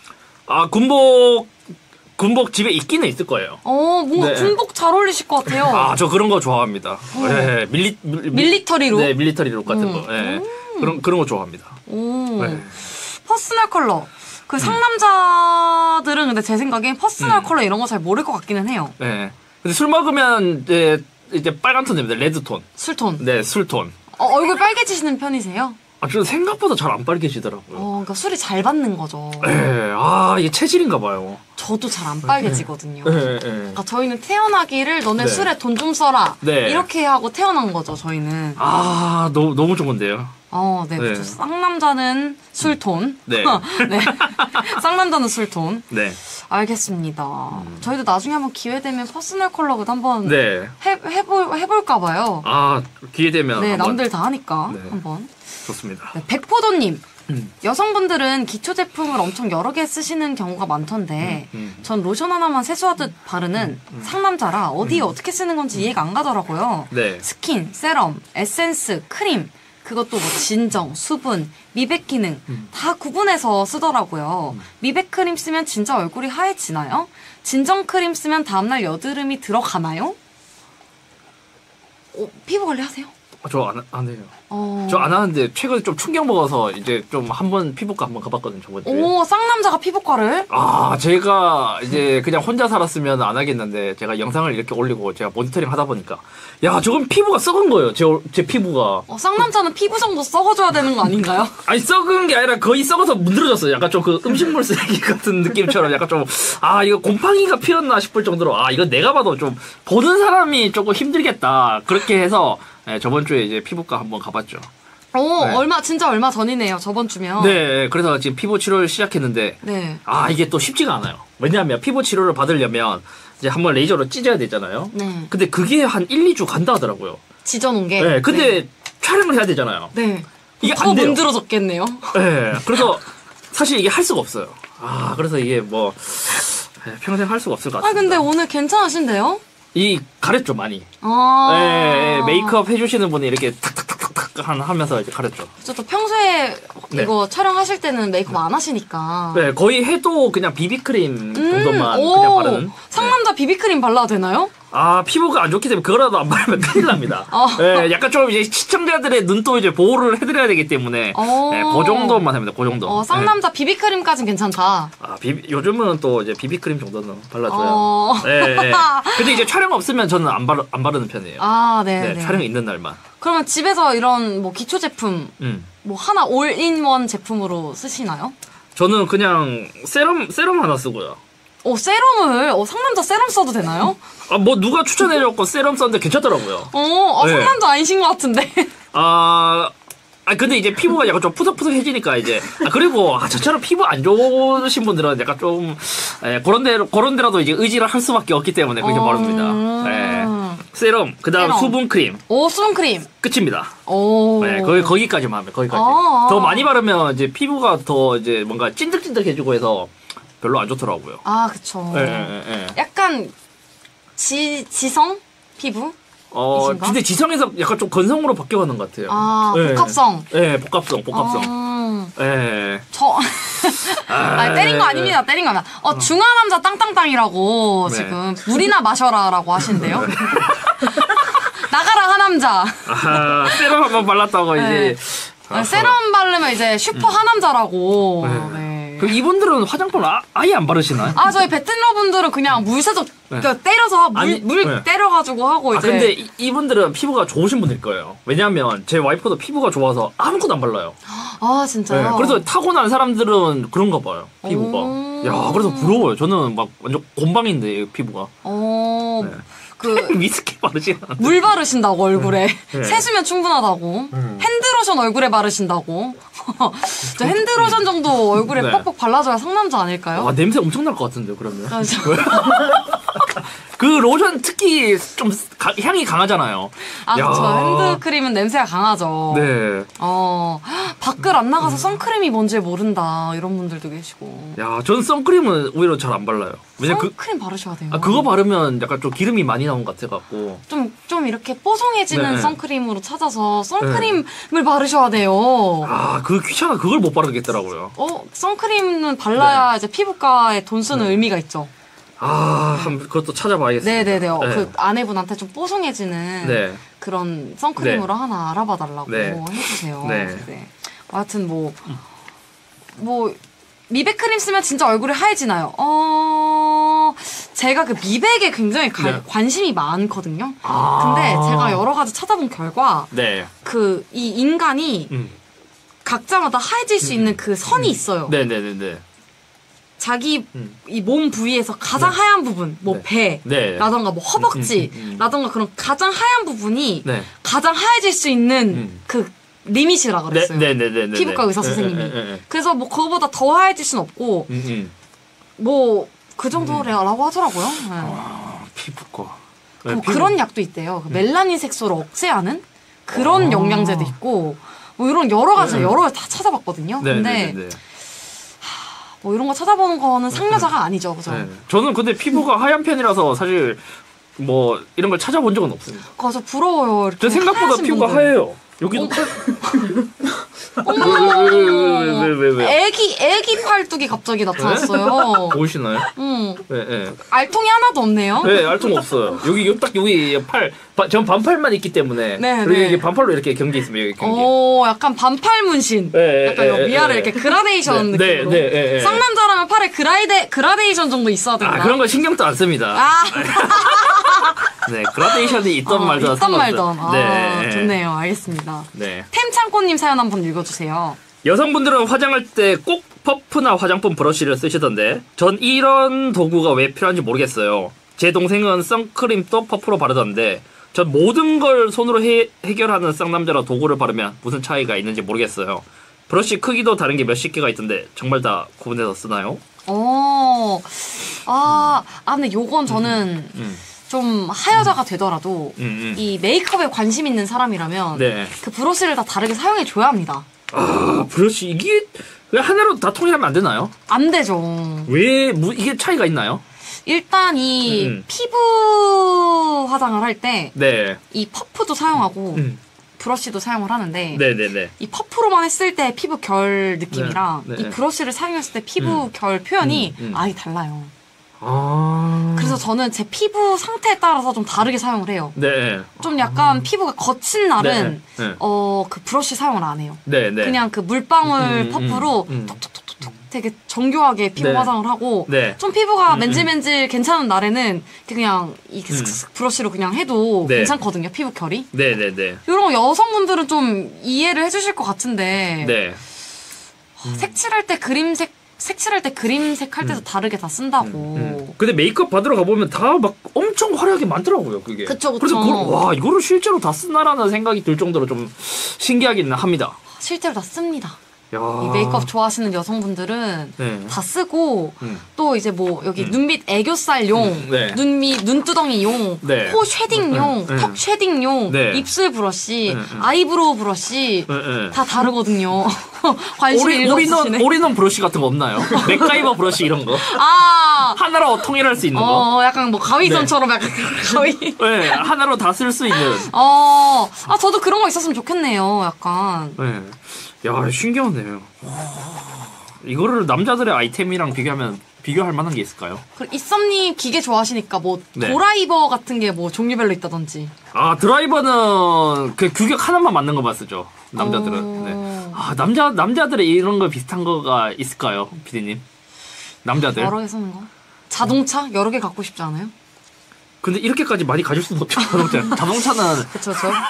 군복 집에 있기는 있을 거예요. 뭔가 네. 군복 잘 어울리실 것 같아요. 저 그런 거 좋아합니다. 네, 밀리터리로? 네, 밀리터리 룩 같은 거. 네. 그런 거 좋아합니다. 오. 네. 퍼스널 컬러. 그 상남자들은 근데 제 생각엔 퍼스널 컬러 이런 거 잘 모를 것 같기는 해요. 네. 근데 술 먹으면 이제 빨간 톤 됩니다. 레드톤. 술톤. 네, 술톤. 얼굴 빨개지시는 편이세요? 아, 저는 생각보다 잘 안 빨개지더라고요. 그러니까 술이 잘 받는 거죠. 네, 이게 체질인가 봐요. 저도 잘 안 빨개지거든요. 네. 그러니까 저희는 태어나기를 너네 네. 술에 돈 좀 써라. 네. 이렇게 하고 태어난 거죠, 저희는. 너무 좋은데요. 네. 네. 그렇죠. 쌍남자는 술톤. 네. 네. 쌍남자는 술톤. 네. 알겠습니다. 저희도 나중에 한번 기회 되면 퍼스널 컬러도 한번 네. 해볼까 봐요. 기회 되면. 네, 한번. 남들 다 하니까 네. 한번. 좋습니다. 네, 백포도님. 여성분들은 기초 제품을 엄청 여러 개 쓰시는 경우가 많던데 전 로션 하나만 세수하듯 바르는 상남자라 어디에 어떻게 쓰는 건지 이해가 안 가더라고요. 네. 스킨, 세럼, 에센스, 크림 그것도 뭐 진정, 수분, 미백 기능 다 구분해서 쓰더라고요. 미백 크림 쓰면 진짜 얼굴이 하얘지나요? 진정 크림 쓰면 다음날 여드름이 들어가나요? 피부 관리 하세요? 저 안 해요. 저 안 하는데 최근에 좀 충격 먹어서 이제 좀 한번 피부과 한번 가봤거든요. 저번 주에. 오, 쌍남자가 피부과를? 제가 이제 그냥 혼자 살았으면 안 하겠는데 제가 영상을 이렇게 올리고 제가 모니터링 하다 보니까 야, 저건 피부가 썩은 거예요. 제 피부가. 쌍남자는 피부 정도 썩어줘야 되는 거 아닌가요? 아니, 썩은 게 아니라 거의 썩어서 문드러졌어요. 약간 좀 그 음식물 쓰레기 같은 느낌처럼 약간 좀 이거 곰팡이가 피었나 싶을 정도로 이거 내가 봐도 좀 보는 사람이 조금 힘들겠다. 그렇게 해서 네, 저번 주에 이제 피부과 한번 가봤죠. 네. 진짜 얼마 전이네요. 저번 주면. 네, 그래서 지금 피부 치료를 시작했는데, 네. 이게 또 쉽지가 않아요. 왜냐하면 피부 치료를 받으려면 이제 한번 레이저로 찢어야 되잖아요. 네. 근데 그게 한 1, 2주 간다 하더라고요. 찢어놓은 게. 네, 근데 촬영을 해야 되잖아요. 네. 이게 더 안 돼요. 문드러졌겠네요. 네, 그래서 사실 이게 할 수가 없어요. 그래서 이게 뭐 평생 할 수가 없을 것 같습니다. 근데 오늘 괜찮으신데요? 가렸죠, 많이. 메이크업 해주시는 분이 이렇게 탁탁탁탁탁 하면서 이제 가렸죠. 그쵸, 또 평소에 네. 이거 촬영하실 때는 메이크업 안 하시니까. 네, 거의 해도 그냥 비비크림 정도만 그냥 바르는. 상남자 비비크림 발라도 되나요? 피부가 안 좋기 때문에 그거라도 안 바르면 큰일 납니다. 네, 약간 좀 이제 시청자들의 눈도 이제 보호를 해드려야 되기 때문에 네, 그 정도만 합니다. 그 정도. 쌍남자 비비크림까진 괜찮다. 요즘은 또 이제 비비크림 정도는 발라줘요. 네. 근데 이제 촬영 없으면 저는 안 바르는 편이에요. 네. 촬영 있는 날만. 그러면 집에서 이런 뭐 기초 제품 뭐 하나 올인원 제품으로 쓰시나요? 저는 그냥 세럼 하나 쓰고요. 세럼을 상남자 세럼 써도 되나요? 뭐 누가 추천해줬고 세럼 썼는데 괜찮더라고요. 네. 상남자 아니신 것 같은데. 근데 이제 피부가 약간 좀 푸석푸석해지니까 이제 그리고 저처럼 피부 안 좋으신 분들은 약간 좀 그런 데라도 이제 의지를 할 수밖에 없기 때문에 그렇게 바릅니다. 네. 세럼, 그다음 세럼. 수분크림. 수분크림. 끝입니다. 네, 거기까지만 하면 거기까지. 더 많이 바르면 이제 피부가 더 이제 뭔가 찐득찐득해지고 해서 별로 안 좋더라고요. 그쵸. 네. 약간 지성 피부? 이신가? 근데 지성에서 약간 좀 건성으로 바뀌어가는 것 같아요. 복합성. 네, 복합성. 네. 때린 거 아닙니다. 때린 거 아니야. 중화남자 땅땅땅이라고 네. 지금 물이나 마셔라라고 하신대요. 나가라 하남자. 세럼 한번 발랐다고 이제. 세럼 바르면 이제 슈퍼 하남자라고. 네. 그럼 이분들은 화장품을 아예 안 바르시나요? 저희 베트남 분들은 그냥 물세척 때려서 물 때려가지고 하고 이제. 근데 이분들은 피부가 좋으신 분일 거예요. 왜냐하면 제 와이프도 피부가 좋아서 아무것도 안 발라요. 진짜요? 네, 그래서 타고난 사람들은 그런가 봐요. 피부가. 야, 그래서 부러워요. 저는 막 완전 곰방인데 피부가. 위스키 바르지 않아요. 물 바르신다고 얼굴에. 네. 세수면 충분하다고. 핸드로션 얼굴에 바르신다고. 저 핸드로션 정도 얼굴에 네. 뻑뻑 발라줘야 상남자 아닐까요? 냄새 엄청 날 것 같은데 그러면. 저- 그 로션 특히 좀 향이 강하잖아요. 그쵸. 핸드크림은 냄새가 강하죠. 네. 밖을 안 나가서 선크림이 뭔지 모른다. 이런 분들도 계시고. 저는 선크림은 오히려 잘 안 발라요. 왜냐면 선크림 바르셔야 돼요. 그거 바르면 약간 좀 기름이 많이 나온 것 같아갖고. 좀 이렇게 뽀송해지는 네. 선크림으로 찾아서 선크림을 바르셔야 돼요. 그 귀찮아. 그걸 못 바르겠더라고요. 선크림은 발라야 이제 피부과에 돈 쓰는 의미가 있죠. 한번 그것도 찾아봐야겠습니다. 네네네. 그 아내분한테 좀 뽀송해지는 네. 그런 선크림으로 하나 알아봐 달라고 네. 해주세요. 네. 네. 하여튼 뭐 미백 크림 쓰면 진짜 얼굴이 하얘지나요? 제가 그 미백에 굉장히 네. 관심이 많거든요. 근데 제가 여러 가지 찾아본 결과 네. 그 이 인간이 각자마다 하얘질 수 있는 그 선이 있어요. 네네네네. 자기 이 몸 부위에서 가장 하얀 부분, 뭐 네. 배라던가 뭐 허벅지라던가 그런 가장 하얀 부분이 네. 가장 하얘질 수 있는 그 리밋이라 그랬어요. 네네네네. 피부과 의사 선생님이. 그래서 뭐 그거보다 더 하얘질 순 없고 뭐 그 정도라고 하더라고요. 네. 피부과. 뭐 그런 약도 있대요. 그 멜라닌 색소를 억제하는 그런 영양제도 있고 뭐 이런 여러 가지 여러 가지 다 찾아봤거든요. 근데 뭐 이런 거 찾아보는 거는 상여자가 아니죠, 그죠? 네. 저는 근데 피부가 하얀 편이라서 사실 뭐 이런 걸 찾아본 적은 없습니다. 저 부러워요. 이렇게 저 생각보다 하얀 피부가 분들. 하얘요. 여기도 왜? 애기 팔뚝이 갑자기 나타났어요. 보이시나요? 응. 네. 알통이 하나도 없네요. 네, 알통 없어요. 여기 딱 여기 전 반팔만 있기 때문에. 네, 그리고 네. 이게 반팔로 이렇게 경계 있으면 여기 경계. 약간 반팔 문신. 네, 약간 네, 위아래 네, 이렇게 그라데이션 네, 느낌으로. 네. 쌍남자라면 팔에 그라데이션 정도 있어야 된다. 그런 거 신경도 안 씁니다. 네, 그라데이션이 있던 말던 있던 말던. 네. 좋네요. 알겠습니다. 네. 템창꽃님 사연 한번 읽어주세요. 여성분들은 화장할 때 꼭 퍼프나 화장품 브러쉬를 쓰시던데 전 이런 도구가 왜 필요한지 모르겠어요. 제 동생은 선크림도 퍼프로 바르던데 전 모든 걸 손으로 해결하는 쌍남자라 도구를 바르면 무슨 차이가 있는지 모르겠어요. 브러쉬 크기도 다른 게 몇십 개가 있던데 정말 다 구분해서 쓰나요? 근데 요건 저는 좀 하여자가 되더라도 이 메이크업에 관심 있는 사람이라면 네. 그 브러쉬를 다 다르게 사용해 줘야 합니다. 브러쉬 이게 왜 하나로 다 통일하면 안 되나요? 안 되죠. 왜 이게 차이가 있나요? 일단 이 피부 화장을 할 때 이 네. 퍼프도 사용하고 브러쉬도 사용을 하는데 네네네. 이 퍼프로만 했을 때 피부 결 느낌이랑 네, 네. 이 브러쉬를 사용했을 때 피부 결 표현이 아예 달라요. 그래서 저는 제 피부 상태에 따라서 좀 다르게 사용을 해요. 네. 좀 약간 피부가 거친 날은 네, 네. 그 브러쉬 사용을 안 해요. 네, 네. 그냥 그 물방울 퍼프로 톡톡톡톡 되게 정교하게 피부 네. 화장을 하고 네. 좀 피부가 맨질맨질 괜찮은 날에는 그냥 이 브러쉬로 그냥 해도 네. 괜찮거든요. 피부 결이. 네네네. 이런 거 여성분들은 좀 이해를 해주실 것 같은데 네. 색칠할 때 그림색 할 때도 다르게 다 쓴다고. 근데 메이크업 받으러 가보면 다 막 엄청 화려하게 많더라고요, 그게. 그쵸. 그래서 와, 이거를 실제로 다 쓰나라는 생각이 들 정도로 좀 신기하긴 합니다. 실제로 다 씁니다. 야. 이 메이크업 좋아하시는 여성분들은 네. 다 쓰고 또 이제 뭐 여기 눈밑 애교살용, 네. 눈두덩이용, 네. 코 쉐딩용, 네. 턱 쉐딩용, 네. 입술 브러쉬, 아이브로우 브러쉬 네. 다 다르거든요. 관심이 일도 없으시네. 올인원 브러쉬 같은 거 없나요? 맥가이버 브러쉬 이런 거. 하나로 통일할 수 있는 거. 약간 뭐 가위선처럼 약간 가위. 네, 하나로 다 쓸 수 있는. 저도 그런 거 있었으면 좋겠네요. 약간. 네. 야, 신기하네요. 이거를 남자들의 아이템이랑 비교할 만한 게 있을까요? 이썸님 기계 좋아하시니까 뭐 네. 드라이버 같은 게 뭐 종류별로 있다든지. 드라이버는 그 규격 하나만 맞는 거만 쓰죠. 남자들은. 네. 남자들의 이런 거 비슷한 거가 있을까요, 피디님? 남자들. 여러 개 쓰는 거? 자동차 여러 개 갖고 싶지 않아요? 근데 이렇게까지 많이 가질 수는 없죠. 자동차는. 그쵸.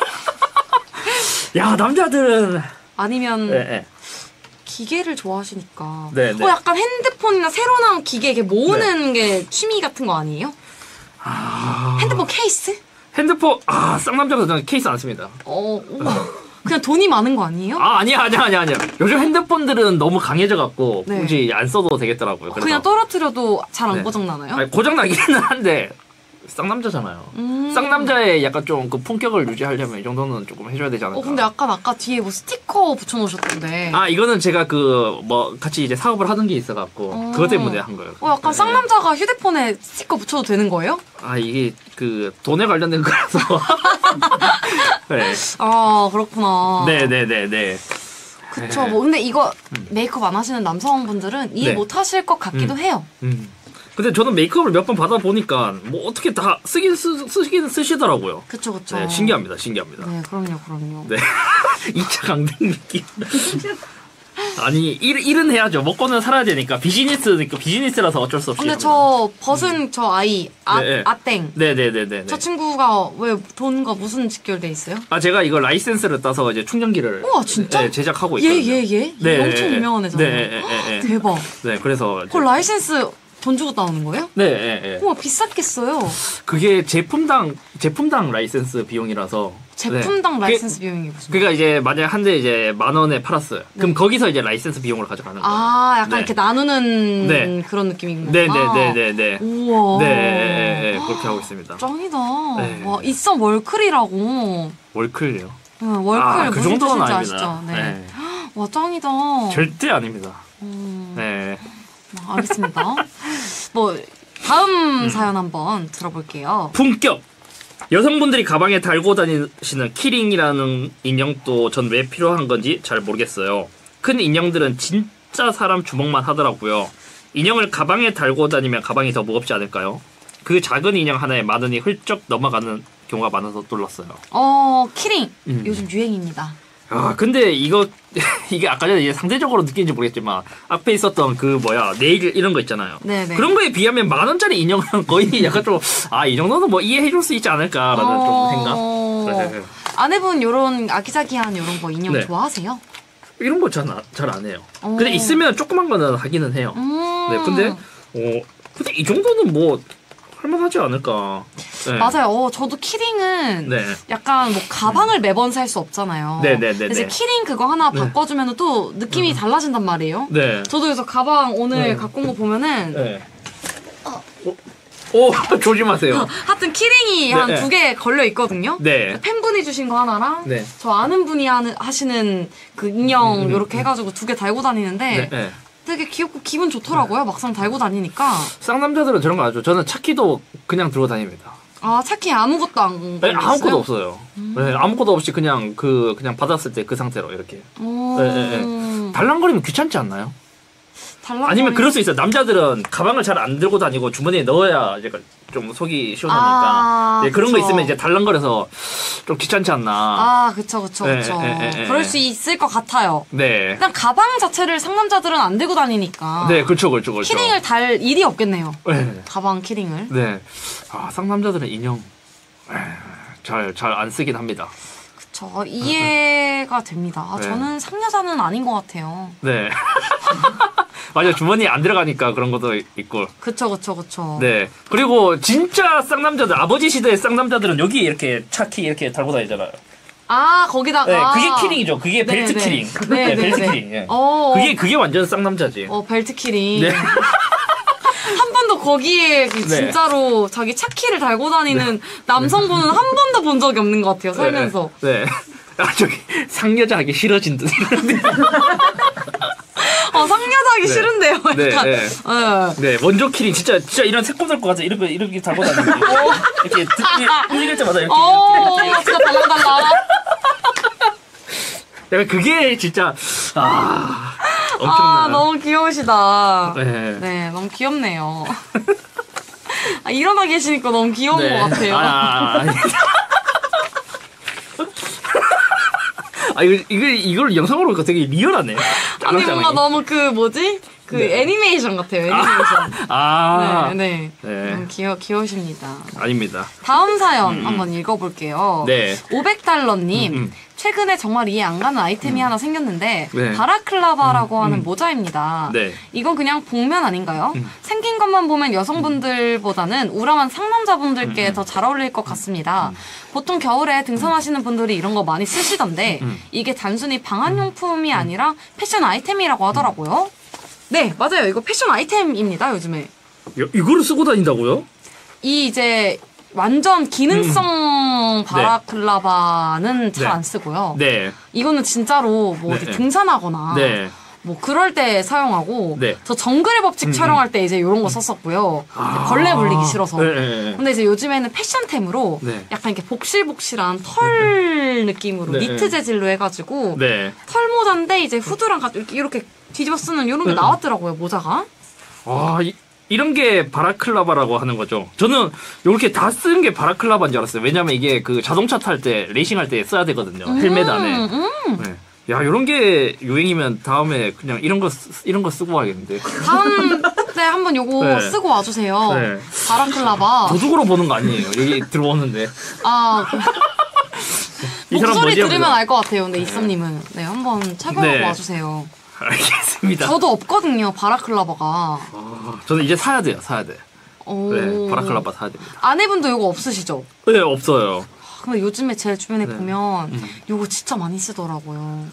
야, 남자들은. 아니면 네. 기계를 좋아하시니까. 네. 약간 핸드폰이나 새로 나온 기계 이렇게 모으는 게 취미 같은 거 아니에요? 핸드폰 케이스? 핸드폰, 쌍남자가 저는 케이스 안 씁니다. 그냥 돈이 많은 거 아니에요? 아니야. 요즘 핸드폰들은 너무 강해져갖고, 네. 굳이 안 써도 되겠더라고요. 그래서. 그냥 떨어뜨려도 잘 안 네. 고장나나요? 아니, 고장나기는 한데, 쌍남자잖아요. 쌍남자의 약간 좀 그 품격을 유지하려면 이 정도는 조금 해줘야 되지 않을까. 근데 약간 아까 뒤에 뭐 스티커 붙여놓으셨던데. 이거는 제가 같이 이제 사업을 하는 게 있어갖고, 그것 때문에 한 거예요. 약간 네. 쌍남자가 휴대폰에 스티커 붙여도 되는 거예요? 이게 돈에 관련된 거라서. 네. 그렇구나. 네네네네. 그쵸. 근데 이거 메이크업 안 하시는 남성분들은 이해 네. 못 하실 것 같기도 해요. 근데 저는 메이크업을 몇 번 받아보니까, 뭐 어떻게 다 쓰긴 쓰시더라고요. 그쵸. 네, 신기합니다. 네, 그럼요. 네. 2차 강등 느낌. 아니 일은 해야죠. 먹고는 살아야 되니까 비즈니스라서 어쩔 수 없이. 근데 합니다. 저 벗은 저 아이 네. 아땡. 네네네네. 저 친구가 왜 돈과 무슨 직결돼 있어요? 아 제가 이거 라이센스를 따서 이제 충전기를 우와 진짜? 네, 제작하고 있거든요. 얘 네, 엄청 네, 유명한 애잖아요. 네. 대박. 네, 그래서 이제- 그 라이센스 돈 주고 따오는 거예요? 네. 우와 비쌌겠어요. 그게 제품당 라이센스 비용이라서 제품당 네. 라이센스 비용이 무슨? 그러니까 이제 만약 한 대 이제 10,000원에 팔았어요. 그럼 거기서 이제 라이센스 비용을 가져가는 거예요. 아 약간 네. 이렇게 나누는 네. 그런 느낌인 거구나. 네네네네네. 우와. 네, 그렇게 하고 있습니다. 짱이다. 네. 와 있어 월클이라고. 월클요. 응, 월클 그 무슨 정도는 뜻인지 아닙니다. 아시죠? 네. 와 짱이다. 절대 아닙니다. 음, 네. 알겠습니다. 뭐 다음 사연 한번 들어볼게요. 품격. 여성분들이 가방에 달고 다니시는 키링이라는 인형도 전 왜 필요한 건지 잘 모르겠어요. 큰 인형들은 진짜 사람 주먹만 하더라고요. 인형을 가방에 달고 다니면 가방이 더 무겁지 않을까요? 그 작은 인형 하나에 만 원이 훌쩍 넘어가는 경우가 많아서 놀랐어요. 키링 요즘 유행입니다. 아 근데 이게 아까 전에 이제 상대적으로 느낀지 모르겠지만 앞에 있었던 그 네일 이런 거 있잖아요. 네네. 그런 거에 비하면 10,000원짜리 인형은 거의 약간 좀 이 정도는 뭐 이해해줄 수 있지 않을까라는 좀 생각. 네. 아내분 요런 아기자기한 요런 거 인형 네. 좋아하세요? 이런 거 잘 안 해요. 근데 있으면 조그만 거는 하기는 해요. 네, 근데 이 정도는 뭐 할만하지 않을까. 네. 맞아요. 저도 키링은 네. 약간 뭐 가방을 매번 살 수 없잖아요. 네네네네. 그래서 키링 그거 하나 네. 바꿔주면 또 느낌이 달라진단 말이에요. 네. 저도 그래서 가방 오늘 네. 갖고 온 거 보면은 네. 오, 조심하세요. 하여튼 키링이 네, 한 네. 2개 걸려 있거든요. 네. 팬분이 주신 거 하나랑 네. 저 아는 분이 하시는 그 인형 요렇게 해가지고 2개 달고 다니는데 네. 되게 귀엽고 기분 좋더라고요. 막상 달고 다니니까. 쌍남자들은 저런 거 아죠. 저는 차키도 그냥 들고 다닙니다. 아 차키 아무것도 안 네, 걸렸어요? 아무것도 없어요. 네, 아무것도 없이 그냥 그냥 받았을 때 그 상태로 이렇게. 오. 네. 달랑거리면 귀찮지 않나요? 달랑 아니면 그럴 수 있어요. 남자들은 가방을 잘 안 들고 다니고 주머니에 넣어야 이제 좀 속이 시원하니까. 네, 그런 거 그쵸. 있으면 이제 달랑거려서 좀 귀찮지 않나. 그쵸. 네. 그럴 수 있을 것 같아요. 네. 일단 가방 자체를 상남자들은 안 들고 다니니까. 네, 그렇죠. 키링을 달 일이 없겠네요. 네. 가방 키링을. 네. 쌍남자들은 인형 잘 안 쓰긴 합니다. 그쵸. 이해가 됩니다. 네. 저는 상여자는 아닌 것 같아요. 네. 맞아, 주머니에 안 들어가니까 그런 것도 있고. 그쵸. 네. 그리고 진짜 쌍남자들, 아버지 시대의 쌍남자들은 여기 이렇게 차키 이렇게 달고 다니잖아요. 거기다가. 네, 그게 키링이죠. 그게 벨트 네네. 키링. 네네네. 벨트 키링. 예. 그게 완전 쌍남자지. 벨트 키링. 네. 한 번도 거기에 진짜로 자기 차키를 달고 다니는 남성분은 한 번도 본 적이 없는 것 같아요, 살면서. 네. 저기 상여자 하기 싫어진 듯. 상여자 하기 싫은데요, 네, 약간. 네. 네, 원조 키링 진짜 이런 새콤 될 것 같아. 이렇게 달고 다니는 이렇게 움직일 때마다 이렇게. 진짜 달랑달랑. 약간 그게 진짜 엄청난. 너무 귀여우시다. 네. 네, 너무 귀엽네요. 일어나 계시니까 너무 귀여운 네. 것 같아요. 이걸 영상으로 보니까 되게 리얼하네. 아니, 뭔가 너무 애니메이션 같아요, 애니메이션. 네. 너무 귀여우십니다. 아닙니다. 다음 사연 한번 읽어볼게요. 네. 500달러님. 최근에 정말 이해 안 가는 아이템이 하나 생겼는데 네. 바라클라바라고 하는 모자입니다. 네. 이건 그냥 복면 아닌가요? 생긴 것만 보면 여성분들보다는 우람한 상남자분들께 더 잘 어울릴 것 같습니다. 보통 겨울에 등산하시는 분들이 이런 거 많이 쓰시던데 이게 단순히 방한용품이 아니라 패션 아이템이라고 하더라고요. 네, 맞아요. 이거 패션 아이템입니다, 요즘에. 이거를 쓰고 다닌다고요? 이제 완전 기능성 바라클라바는 잘 안 쓰고요. 네. 이거는 진짜로 뭐 어디 등산하거나 네. 뭐 그럴 때 사용하고 네. 저 정글의 법칙 촬영할 때 이제 이런 거 썼었고요. 벌레 물리기 싫어서. 네. 근데 이제 요즘에는 패션템으로 네. 약간 이렇게 복실복실한 털 느낌으로 네. 니트 재질로 해가지고 네. 털 모자인데 이제 후드랑 이렇게 뒤집어 쓰는 이런 게 나왔더라고요, 모자가. 이런 게 바라클라바라고 하는 거죠. 저는 이렇게 다 쓰는 게 바라클라바인 줄 알았어요. 왜냐면 이게 그 자동차 탈 때, 레이싱 할 때 써야 되거든요. 헬멧 안에. 네. 야, 이런 게 유행이면 다음에 그냥 이런 거 쓰고 와야겠는데. 다음 때 한번 요거 네. 쓰고 와주세요. 네. 바라클라바. 도둑으로 보는 거 아니에요. 여기 들어오는데. 아, 이 사람 목소리 뭐지? 들으면 알 것 같아요. 근데 이썸님은 네 한번 착용하고 네. 와주세요. 알겠습니다. 저도 없거든요, 바라클라바가. 저는 이제 사야 돼요. 사야 돼. 오. 네, 바라클라바 사야 됩니다. 아내분도 요거 없으시죠? 네, 없어요. 근데 요즘에 제 주변에 네. 보면 요거 진짜 많이 쓰더라고요.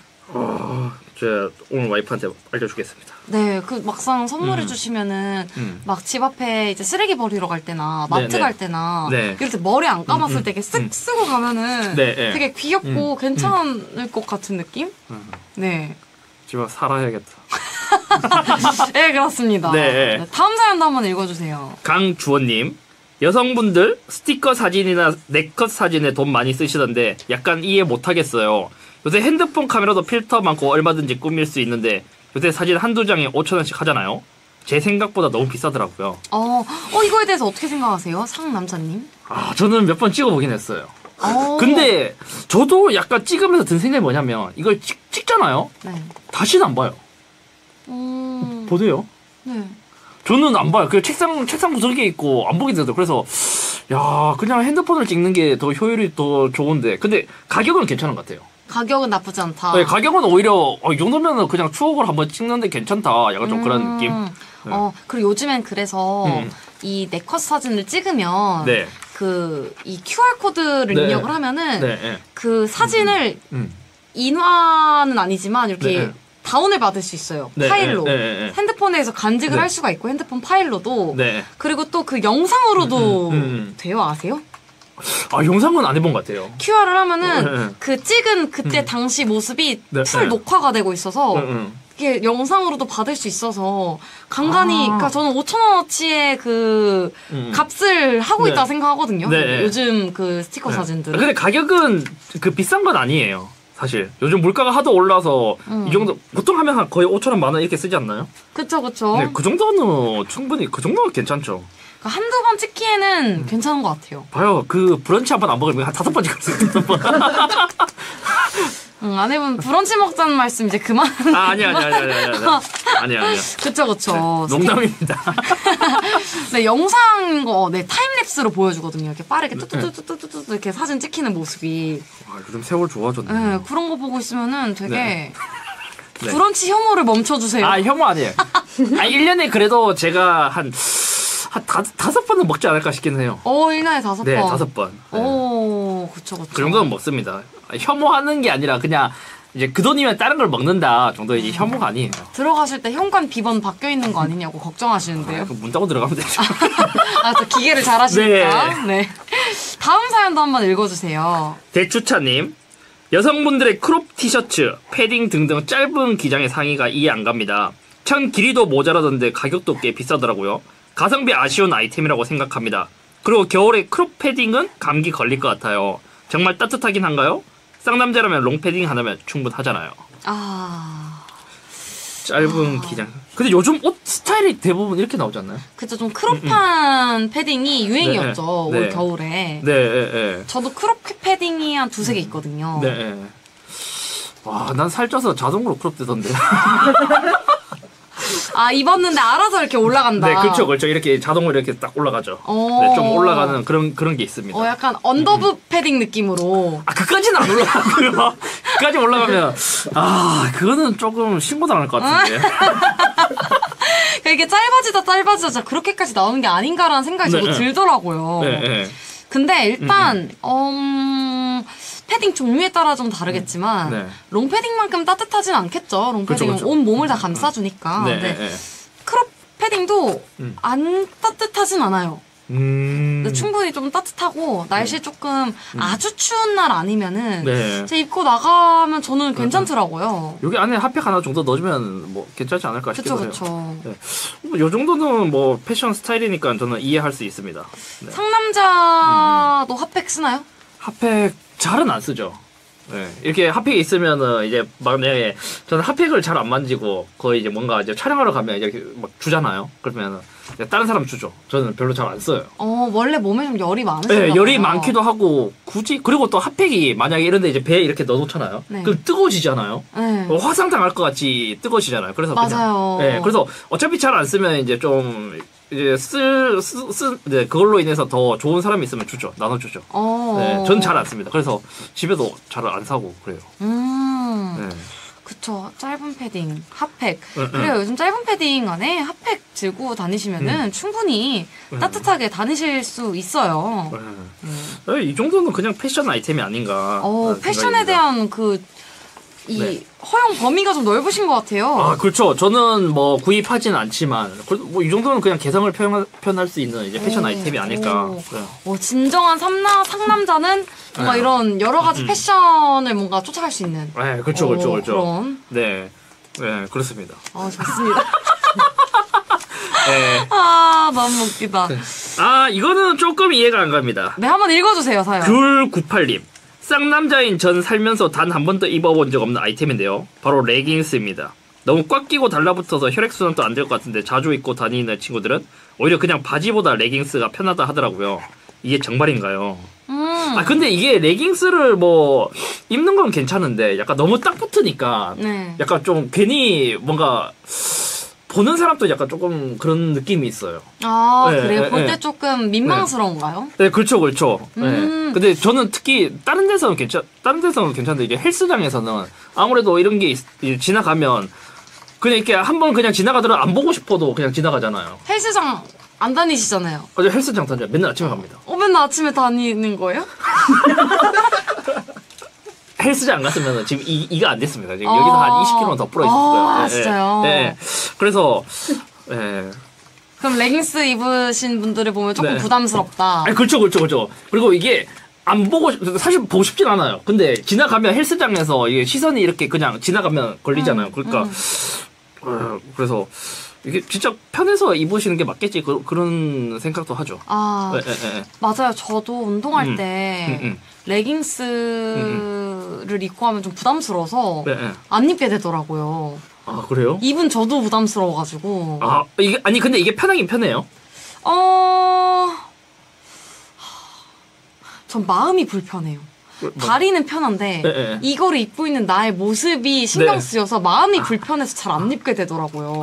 제가 오늘 와이프한테 알려주겠습니다. 네, 그 막상 선물해 주시면은 막 집 앞에 이제 쓰레기 버리러 갈 때나 마트 네, 네. 갈 때나 네. 이렇게 머리 안 감았을 때 이렇게 쓱 쓰고 가면은 네, 네. 되게 귀엽고 괜찮을 것 같은 느낌? 네. 집에 살아야겠다. 네, 그렇습니다. 네. 네, 다음 사연도 한번 읽어주세요. 강주원님. 여성분들 스티커 사진이나 네컷 사진에 돈 많이 쓰시던데 약간 이해 못하겠어요. 요새 핸드폰 카메라도 필터 많고 얼마든지 꾸밀 수 있는데 요새 사진 한두 장에 5,000원씩 하잖아요. 제 생각보다 너무 비싸더라고요. 이거에 대해서 어떻게 생각하세요? 상남자님? 저는 몇 번 찍어보긴 했어요. 어. 근데 저도 약간 찍으면서 든 생각이 뭐냐면 이걸 찍잖아요. 네. 다시는 안 봐요. 보세요. 네. 저는 안 봐요. 그 책상 구석에 있고 안 보게 되더라고요. 그래서 야, 그냥 핸드폰을 찍는 게 더 효율이 더 좋은데. 근데 가격은 괜찮은 것 같아요. 가격은 나쁘지 않다. 네, 가격은 오히려 이 정도면 그냥 추억을 한번 찍는데 괜찮다. 약간 좀 그런 느낌. 그리고 요즘엔 그래서 이 네컷 사진을 찍으면 네. 이 QR코드를 네. 입력을 하면은 네, 네. 그 사진을 인화는 아니지만 이렇게 네. 다운을 받을 수 있어요. 네, 파일로. 네, 네, 네. 핸드폰에서 간직을 네. 할 수가 있고 핸드폰 파일로도. 네. 그리고 또 그 영상으로도 돼요. 아세요? 영상은 안 해본 것 같아요. QR을 하면은 네. 그 찍은 그때 당시 모습이 네, 풀 네. 녹화가 되고 있어서 이게 영상으로도 받을 수 있어서 간간히 그러니까 저는 5,000원어치의 그 값을 하고 네. 있다 생각하거든요. 네. 요즘 그 스티커 사진들은. 근데 가격은 그 비싼 건 아니에요. 사실 요즘 물가가 하도 올라서 이 정도 보통 하면 거의 5,000원, 10,000원 이렇게 쓰지 않나요? 그쵸 그쵸. 네, 그 정도는 충분히 그 정도는 괜찮죠. 그러니까 한두 번 찍기에는 괜찮은 것 같아요. 봐요, 그 브런치 한 번 안 먹으면 한 5번 찍을 수 있어요. 5번. 아내분 브런치 먹자는 말씀 이제 그만. 아니야. 그쵸 그쵸. 농담입니다. 네, 영상 네, 타임랩스로 보여주거든요. 이렇게 빠르게 뚜뚜뚜뚜뚜뚜 이렇게 사진 찍히는 모습이. 요즘 세월 좋아졌네. 네, 그런 거 보고 있으면은 되게 네. 네. 브런치 혐오를 멈춰주세요. 혐오 아니에요. 1년에 그래도 제가 한 5번은 먹지 않을까 싶긴 해요. 1년에 5번. 네, 5번. 오, 그쵸. 그 정도는 먹습니다. 혐오하는 게 아니라 그냥 이제 그 돈이면 다른 걸 먹는다 정도의 이제 혐오가 아니에요. 들어가실 때 현관 비번 바뀌어 있는 거 아니냐고 걱정하시는데요. 문 닫고 들어가면 되죠. 또 기계를 잘 하시니까. 네. 다음 사연도 한번 읽어주세요. 대추차님. 여성분들의 크롭 티셔츠, 패딩 등등 짧은 기장의 상의가 이해 안 갑니다. 천 길이도 모자라던데 가격도 꽤 비싸더라고요. 가성비 아쉬운 아이템이라고 생각합니다. 그리고 겨울에 크롭 패딩은 감기 걸릴 것 같아요. 정말 따뜻하긴 한가요? 쌍남자라면 롱패딩 하나면 충분하잖아요. 짧은 기장. 근데 요즘 옷 스타일이 대부분 이렇게 나오지 않나요? 그쵸, 좀 크롭한 패딩이 유행이었죠. 네. 올 겨울에. 네. 저도 크롭 패딩이 한 2-3개 있거든요. 네. 와, 난 살쪄서 자동으로 크롭 되던데. 입었는데 알아서 이렇게 올라간다. 네, 그렇죠. 이렇게 자동으로 이렇게 딱 올라가죠. 네, 좀 올라가는 그런 게 있습니다. 약간 언더부 패딩 느낌으로. 그까지는 안 올라가고요. 그까지 올라가면 그거는 조금 신고당할 것 같은데. 이게 짧아지다 진짜 그렇게까지 나오는 게 아닌가라는 생각이 저도 들더라고요. 네. 근데 일단 패딩 종류에 따라 좀 다르겠지만 롱패딩만큼 따뜻하진 않겠죠. 롱패딩은 그쵸. 온 몸을 다 감싸주니까. 근데 크롭 패딩도 안 따뜻하진 않아요. 근데 충분히 좀 따뜻하고 날씨 조금 아주 추운 날 아니면은 제 입고 나가면 저는 괜찮더라고요. 여기 안에 핫팩 하나 정도 넣어주면 뭐 괜찮지 않을까 싶기도 해요. 그쵸. 요 정도는 뭐 패션 스타일이니까 저는 이해할 수 있습니다. 네. 상남자도 핫팩 쓰나요? 핫팩 잘은 안 쓰죠. 네. 이렇게 핫팩이 있으면은 이제 만약에 저는 핫팩을 잘 안 만지고 거의 이제 뭔가 이제 촬영하러 가면 이제 막 주잖아요. 그러면은 다른 사람 주죠. 저는 별로 잘 안 써요. 원래 몸에 좀 열이 많으신가 네, 봐요. 열이 많기도 하고 굳이 그리고 또 핫팩이 만약에 이런데 이제 배에 이렇게 넣어놓잖아요. 네. 그럼 뜨거워지잖아요. 네. 화상 당할 것 같이 뜨거워지잖아요. 그래서 맞아요. 그냥, 네, 그래서 어차피 잘 안 쓰면 이제 좀 이제 네, 그걸로 인해서 더 좋은 사람이 있으면 주죠. 나눠주죠. 네, 저는 잘 안 씁니다. 그래서 집에도 잘 안 사고 그래요. 네. 그쵸. 짧은 패딩, 핫팩. 그래요. 요즘 짧은 패딩 안에 핫팩 들고 다니시면은 충분히 따뜻하게 다니실 수 있어요. 네. 이 정도는 그냥 패션 아이템이 아닌가. 패션에 대한 네. 허용 범위가 좀 넓으신 것 같아요. 아, 그렇죠. 저는 뭐 구입하지는 않지만, 그래도 뭐 이 정도는 그냥 개성을 표현할 수 있는 이제 패션 아이템이 아닐까. 네. 진정한 상남자는 뭔가 네. 이런 여러 가지 패션을 뭔가 쫓아갈 수 있는. 네, 그렇죠. 그런. 네. 네, 그렇습니다. 좋습니다. 네. 너무 웃기다. 아, 이거는 조금 이해가 안 갑니다. 네, 한번 읽어주세요, 사연. 귤98님. 쌍남자인 전 살면서 단 한 번도 입어본 적 없는 아이템인데요. 바로 레깅스입니다. 너무 꽉 끼고 달라붙어서 혈액순환도 안 될 것 같은데 자주 입고 다니는 친구들은 오히려 그냥 바지보다 레깅스가 편하다 하더라고요. 이게 정말인가요? 아, 근데 이게 레깅스를 뭐 입는 건 괜찮은데 약간 너무 딱 붙으니까 네. 약간 좀 괜히 뭔가 보는 사람도 약간 조금 그런 느낌이 있어요. 네, 그래요? 네, 볼 때 네. 조금 민망스러운가요? 네, 그렇죠. 네. 근데 저는 특히 다른 데서는 괜찮은데 이게 헬스장에서는 아무래도 이런 게 지나가면 그냥 이렇게 한번 그냥 지나가더라도 안 보고 싶어도 그냥 지나가잖아요. 헬스장 안 다니시잖아요. 저 헬스장 다녀요. 맨날 아침에 갑니다. 맨날 아침에 다니는 거예요? 헬스장 안 갔으면 지금 이가 안 됐습니다. 지금 여기서 한 20kg 더 불어 있었어요. 진짜요? 네. 그래서 네. 그럼 레깅스 입으신 분들을 보면 조금 네. 부담스럽다. 아니, 그렇죠. 그리고 이게 안 보고 사실 보고 싶진 않아요. 근데 지나가면 헬스장에서 이게 시선이 이렇게 그냥 지나가면 걸리잖아요. 그러니까 그래서 이게 진짜 편해서 입으시는 게 맞겠지 그런 생각도 하죠. 네. 맞아요. 저도 운동할 때 레깅스를 입고 하면 좀 부담스러워서 안 입게 되더라고요. 아, 그래요? 입은 저도 부담스러워가지고. 근데 이게 편하긴 편해요. 전 마음이 불편해요. 다리는 편한데 네. 이거를 입고 있는 나의 모습이 신경 쓰여서 마음이 불편해서 잘 안 입게 되더라고요.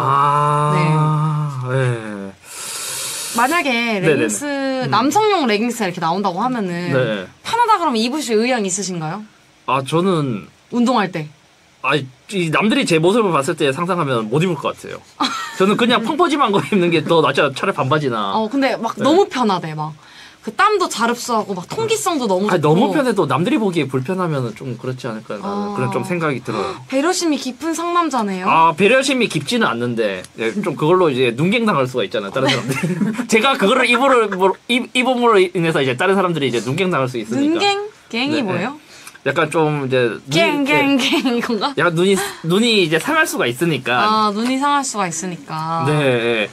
네. 만약에 레깅스 남성용 레깅스가 이렇게 나온다고 하면은 편하다 그러면 입으실 의향 있으신가요? 저는 운동할 때. 이 남들이 제 모습을 봤을 때 상상하면 못 입을 것 같아요. 저는 그냥 펑퍼짐한 거 입는 게 더 낫죠. 차라리 반바지나. 근데 막 너무 편하대 막. 그 땀도 잘 흡수하고 막 통기성도 너무 좋고. 너무 편해도 남들이 보기에 불편하면 좀 그렇지 않을까 라는 그런 좀 생각이 들어요. 배려심이 깊은 상남자네요. 배려심이 깊지는 않는데 좀 그걸로 이제 눈갱 당할 수가 있잖아요. 다른 사람들이. 제가 그거를 입음으로 인해서 이제 다른 사람들이 이제 눈갱 당할 수 있으니까. 눈갱? 갱이 뭐예요? 약간 좀 이제 갱 이건가? 약간 눈이 이제 상할 수가 있으니까. 눈이 상할 수가 있으니까. 네.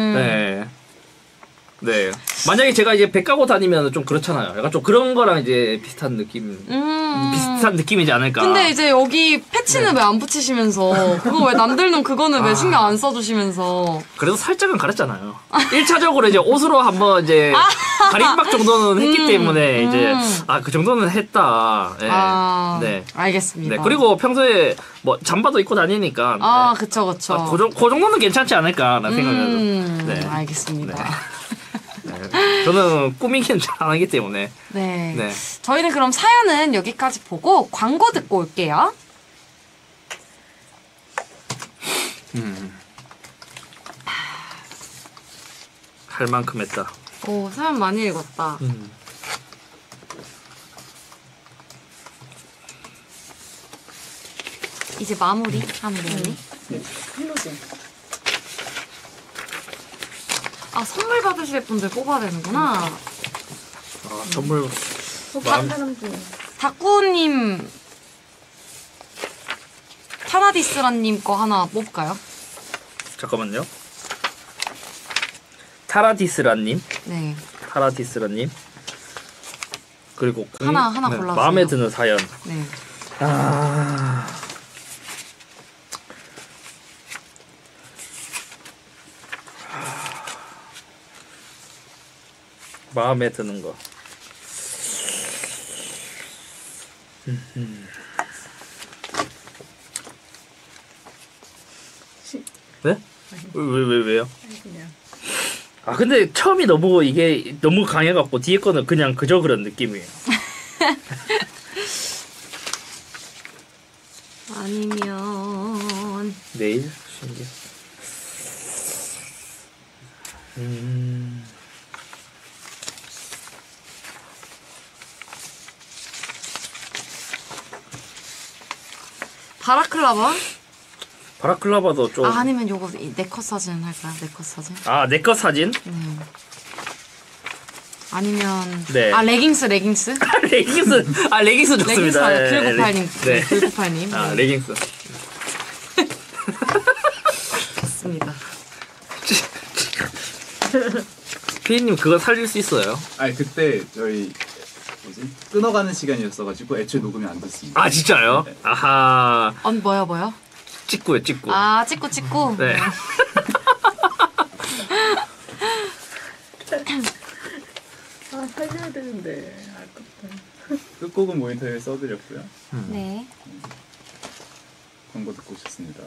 네. 만약에 제가 이제 배 까고 다니면 좀 그렇잖아요. 약간 좀 그런 거랑 이제 비슷한 느낌이지 않을까. 근데 이제 여기 패치는 왜 안 붙이시면서, 그거 왜 남들 눈 그거는 왜 신경 안 써주시면서. 그래도 살짝은 가렸잖아요. 1차적으로 이제 옷으로 한번 이제 가림막 정도는 했기 때문에 이제, 그 정도는 했다. 네. 네. 알겠습니다. 네. 그리고 평소에 뭐 잠바도 입고 다니니까. 네. 그쵸. 그 정도는 괜찮지 않을까라는 생각을. 네. 알겠습니다. 네. 저는 꾸미기는 잘 안 하기 때문에. 네. 저희는 그럼 사연은 여기까지 보고 광고 듣고 올게요. 할 만큼 했다. 오, 사연 많이 읽었다. 이제 마무리 하면 되니? 네. 클로징. 선물 받으실 분들 뽑아야 되는구나. 선물. 소개한 사람 중에. 다꾸님, 타라디스라님 거 하나 뽑을까요? 잠깐만요. 타라디스라님. 네. 타라디스라님. 그리고 하나 골라주세요. 마음에 드는 사연. 네. 아. 마음에 드는 거. 네? 왜요? 그냥. 아 근데 처음이 너무 이게 너무 강해갖고 뒤에 거는 그냥 그저 그런 느낌이에요. 아니면 내일 신기. 바라클라바? 바라클라바도 좀. 아, 아니면 요거 네컷 사진 할까요? 네컷 사진? 아, 내 것 사진? 네. 아니면 네. 아 레깅스 레깅스? 레깅스. 아, 레깅스 좋습니다. 레깅스 9982님. 네. 9982님. 아, 레깅스. 좋습니다. 피디님 그거 살릴 수 있어요? 아니 그때 저희 뭐지 끊어가는 시간이었어가지고 애초에 녹음이 안 됐습니다. 아, 진짜요? 네. 아하. 뭐요? 찍고요, 찍고. 아 찍고. 네. 아 살려야 되는데 아깝다. 끝곡은 모니터에 써드렸고요. 네. 광고 듣고 오셨습니다.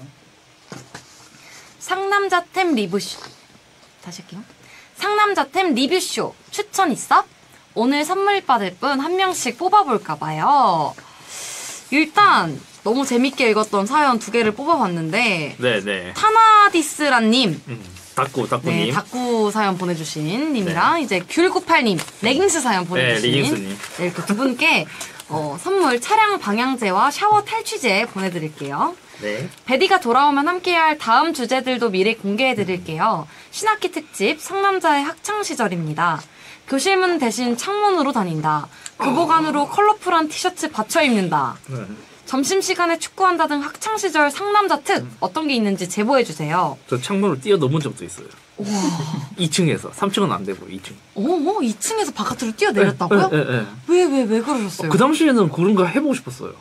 상남자템 리뷰쇼. 다시 할게요. 상남자템 리뷰쇼 추천 있어? 오늘 선물 받을 분 한 명씩 뽑아볼까봐요. 일단 너무 재밌게 읽었던 사연 2개를 뽑아봤는데 네네. 타나디스라님, 닥구님. 네, 닥구 사연 보내주신 님이랑 이제 귤98님 레깅스 사연 보내주신 레깅스님. 네, 이렇게 두 분께 선물 차량 방향제와 샤워 탈취제 보내드릴게요. 네. 베디가 돌아오면 함께할 다음 주제들도 미리 공개해드릴게요. 신학기 특집 상남자의 학창시절입니다. 교실문 대신 창문으로 다닌다. 교복 안으로 컬러풀한 티셔츠 받쳐 입는다. 점심시간에 축구한다 등 학창시절 상남자 특 어떤 게 있는지 제보해주세요. 저 창문을 뛰어넘은 적도 있어요. 2층에서. 3층은 안 되고 2층. 2층에서 바깥으로 뛰어내렸다고요? 네. 왜 그러셨어요? 그 당시에는 그런 거 해보고 싶었어요.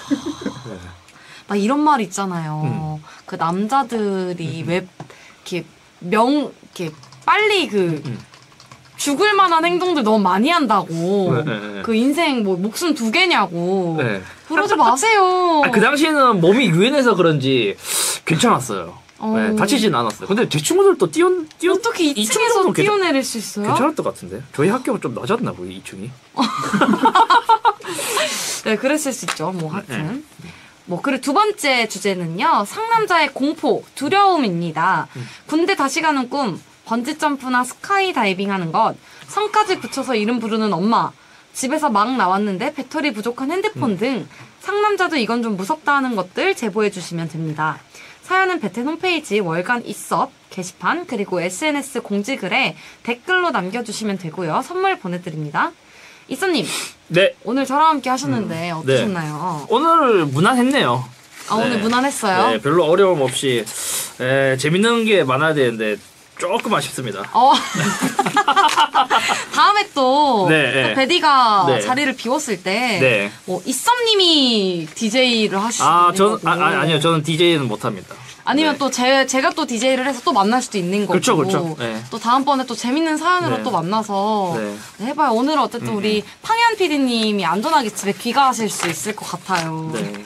막 이런 말 있잖아요. 그 남자들이 왜 이렇게 이렇게 빨리 죽을 만한 행동들 너무 많이 한다고. 네. 그 인생 목숨 2개냐고. 네. 그러지 마세요. 그 당시에는 몸이 유연해서 그런지 괜찮았어요. 네, 다치진 않았어요. 근데 제 친구들도 어떻게 2층에서 뛰어내릴 수 있어요? 괜찮았던 것 같은데. 저희 학교가 좀 낮았나 보요 2층이. 네, 그랬을 수 있죠. 하여튼. 그리고 두 번째 주제는요. 상남자의 공포, 두려움입니다. 군대 다시 가는 꿈, 번지점프나 스카이다이빙 하는 것, 성까지 붙여서 이름 부르는 엄마, 집에서 막 나왔는데 배터리 부족한 핸드폰 등 상남자도 이건 좀 무섭다 하는 것들 제보해 주시면 됩니다. 사연은 베텐 홈페이지 월간 이섭 게시판 그리고 SNS 공지글에 댓글로 남겨주시면 되고요. 선물 보내드립니다. 이섭님, 네. 오늘 저랑 함께 하셨는데 어떠셨나요? 오늘 무난했네요. 오늘 무난했어요? 네, 별로 어려움 없이 재밌는 게 많아야 되는데 조금 아쉽습니다. 다음에 또 베디가 네. 자리를 비웠을 때 이썸님이 DJ를 하실 수 있는 거고 아니요. 저는 DJ는 못합니다. 아니면 또 제가 또 DJ를 해서 또 만날 수도 있는 거고 그렇죠. 네. 또 다음번에 또 재밌는 사연으로 또 만나서 해봐요. 오늘은 어쨌든 우리 팡현 PD님이 안전하게 집에 귀가하실 수 있을 것 같아요. 네.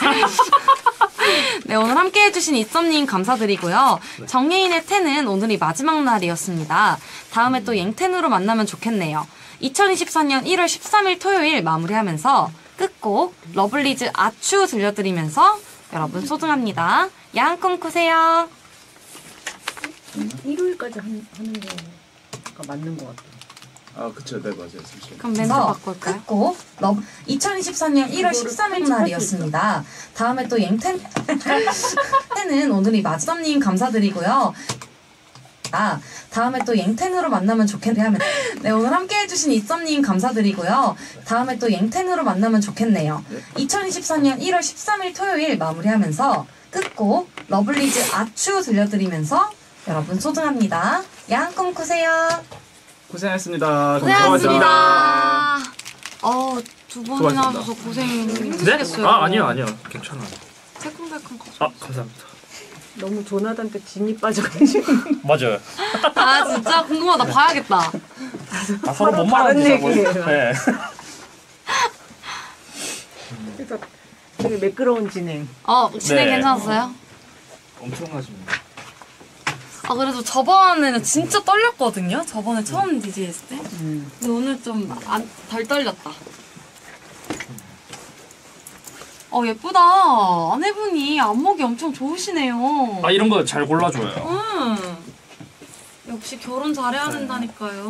네, 오늘 함께 해주신 이썸님 감사드리고요. 정예인의 10은 오늘이 마지막 날이었습니다. 다음에 또 옌텐으로 만나면 좋겠네요. 2024년 1월 13일 토요일 마무리하면서 끝곡 러블리즈 아추 들려드리면서 여러분 소중합니다. 야한 꿈 꾸세요. 일요일까지 하는 거가 맞는 것 같아요. 아 그쵸, 네 맞아요. 잠시만요. 그럼 멘트 바꿀까요? 끝곡 2024년 1월 13일 날이었습니다. 다음에 또 땡텐은 오늘이 마지막님 감사드리고요. 다음에 또 옌텐으로 만나면 좋겠네요. 네, 오늘 함께 해주신 이썸님 감사드리고요. 다음에 또 옌텐으로 만나면 좋겠네요. 2024년 1월 13일 토요일 마무리하면서 끝곡 러블리즈 아추 들려드리면서 여러분 소중합니다. 야한 꿈 꾸세요. 고생하셨습니다. 고생하셨습니다. 두 번이나 수고하셨습니다. 하셔서 고생 네? 힘드시겠어요. 아 아니요 괜찮아요. 새콤달콤 커져. 아 감사합니다. 너무 조나단한테 진이 빠져가지고. 맞아요. 아 진짜 궁금하다. 봐야겠다. 아, 서로 뭔 다른 말하는지 얘기예요. 네. 그래서 되게 매끄러운 진행. 진행 네. 괜찮았어요? 엄청나십니다. 아 그래도 저번에는 진짜 떨렸거든요. 저번에 처음 DJ 했을 때. 음. 근데 오늘 좀 덜 떨렸다. 예쁘다. 아내분이 안목이 엄청 좋으시네요. 아 이런 거 잘 골라줘요. 역시 결혼 잘해야 된다니까요.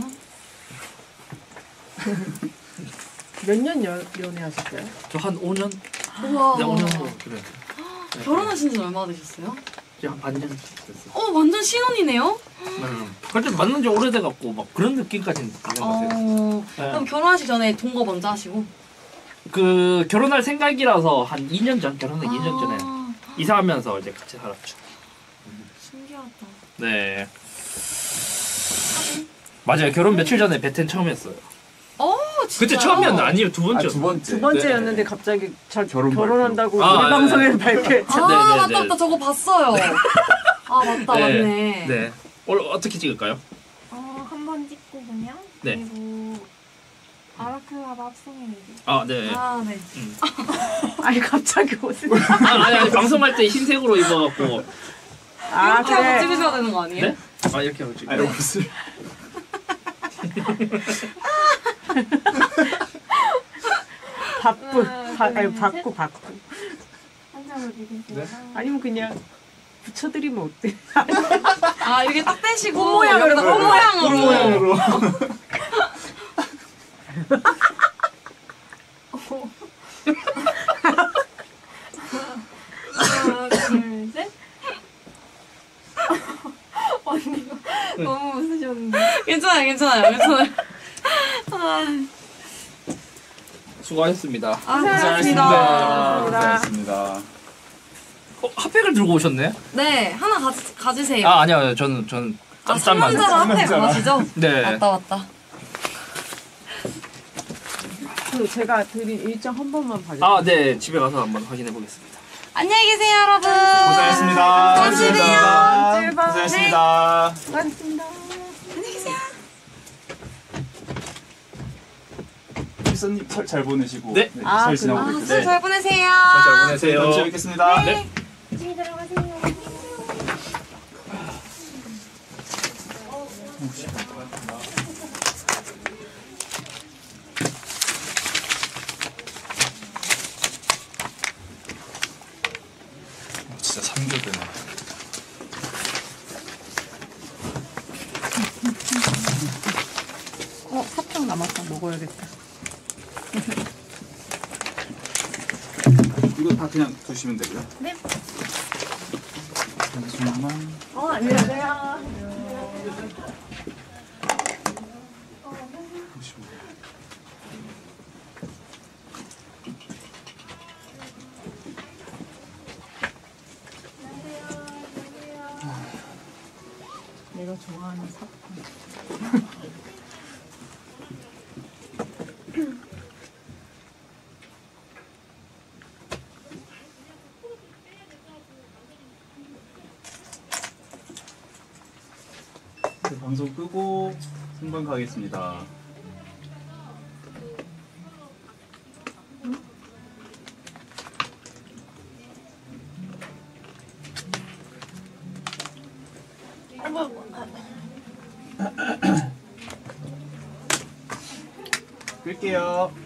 몇 년 연애하셨어요? 저 한 5년? 우와. 네 5년 정도 그래. 결혼하신 지 얼마나 되셨어요? 한 반년 됐어요. 완전 신혼이네요? 그때 만난 지 오래돼갖고 막 그런 느낌까지는 드는 것 같아요. 그럼 결혼하시기 전에 동거 먼저 하시고? 그 결혼할 생각이라서 한 2년 전 결혼한 2년 전에 이사하면서 이제 같이 살았죠. 신기하다. 네. 맞아요. 결혼 며칠 전에 베텐 처음 했어요. 진짜요? 그때 처음이었나? 아니요 두 번째. 두 번째. 두 번째였는데 갑자기 결혼 결혼한다고 발표. 우리 아, 방송에 발표했죠. 네, 네, 맞다 네. 맞다 저거 봤어요. 맞다 맞네. 네. 오늘 어떻게 찍을까요? 한 번 찍고 그냥 네. 그리고 아라클라바 합성해내기. 아 네. 네. 아니 갑자기 옷을. 아니 방송할 때 흰색으로 입어갖고. 이렇게 하고 찍으셔야 되는 거 아니에요? 네? 아 이렇게 하고 찍. 아니 옷을 받고. 한 장을 드릴게요. 아니면 그냥 붙여드리면 어때? 이렇게 딱 떼시고 꽃모양으로. 여기다 꽃모양으로. 하나, 둘, 셋. 언니가 너무 웃으셨는데. 괜찮아요. 수고하셨습니다. 고생하셨습니다. 고생하셨습니다. 핫팩을 들고 오셨네? 네, 하나 가지세요. 아 아니요 저는 짠짠만. 상남자가 핫팩 원하시죠? 네. 맞다. 그 제가 드린 일정 한 번만 봐주세요. 아 네 집에 가서 한번 확인해 보겠습니다. 안녕히 계세요, 여러분. 고생하셨습니다. 고생하셨습니다. 고생하셨습니다. 수고하셨습니다. 안녕히 계세요. 필선님 설 잘 보내시고 네. 잘 지나고 그래요? 있겠습니다. 잘 보내세요. 잘 보내세요. 다음 주에 뵙겠습니다. 네. 조심히 들어가세요. 진짜 3교대네. 사탕 남았다. 먹어야겠다. 이거 다 그냥 두시면 되고요. 네. 잠시만요. 안녕하세요. 내가 좋아하는 사탕. 네, 방송 끄고 생방 가겠습니다. 끌게요.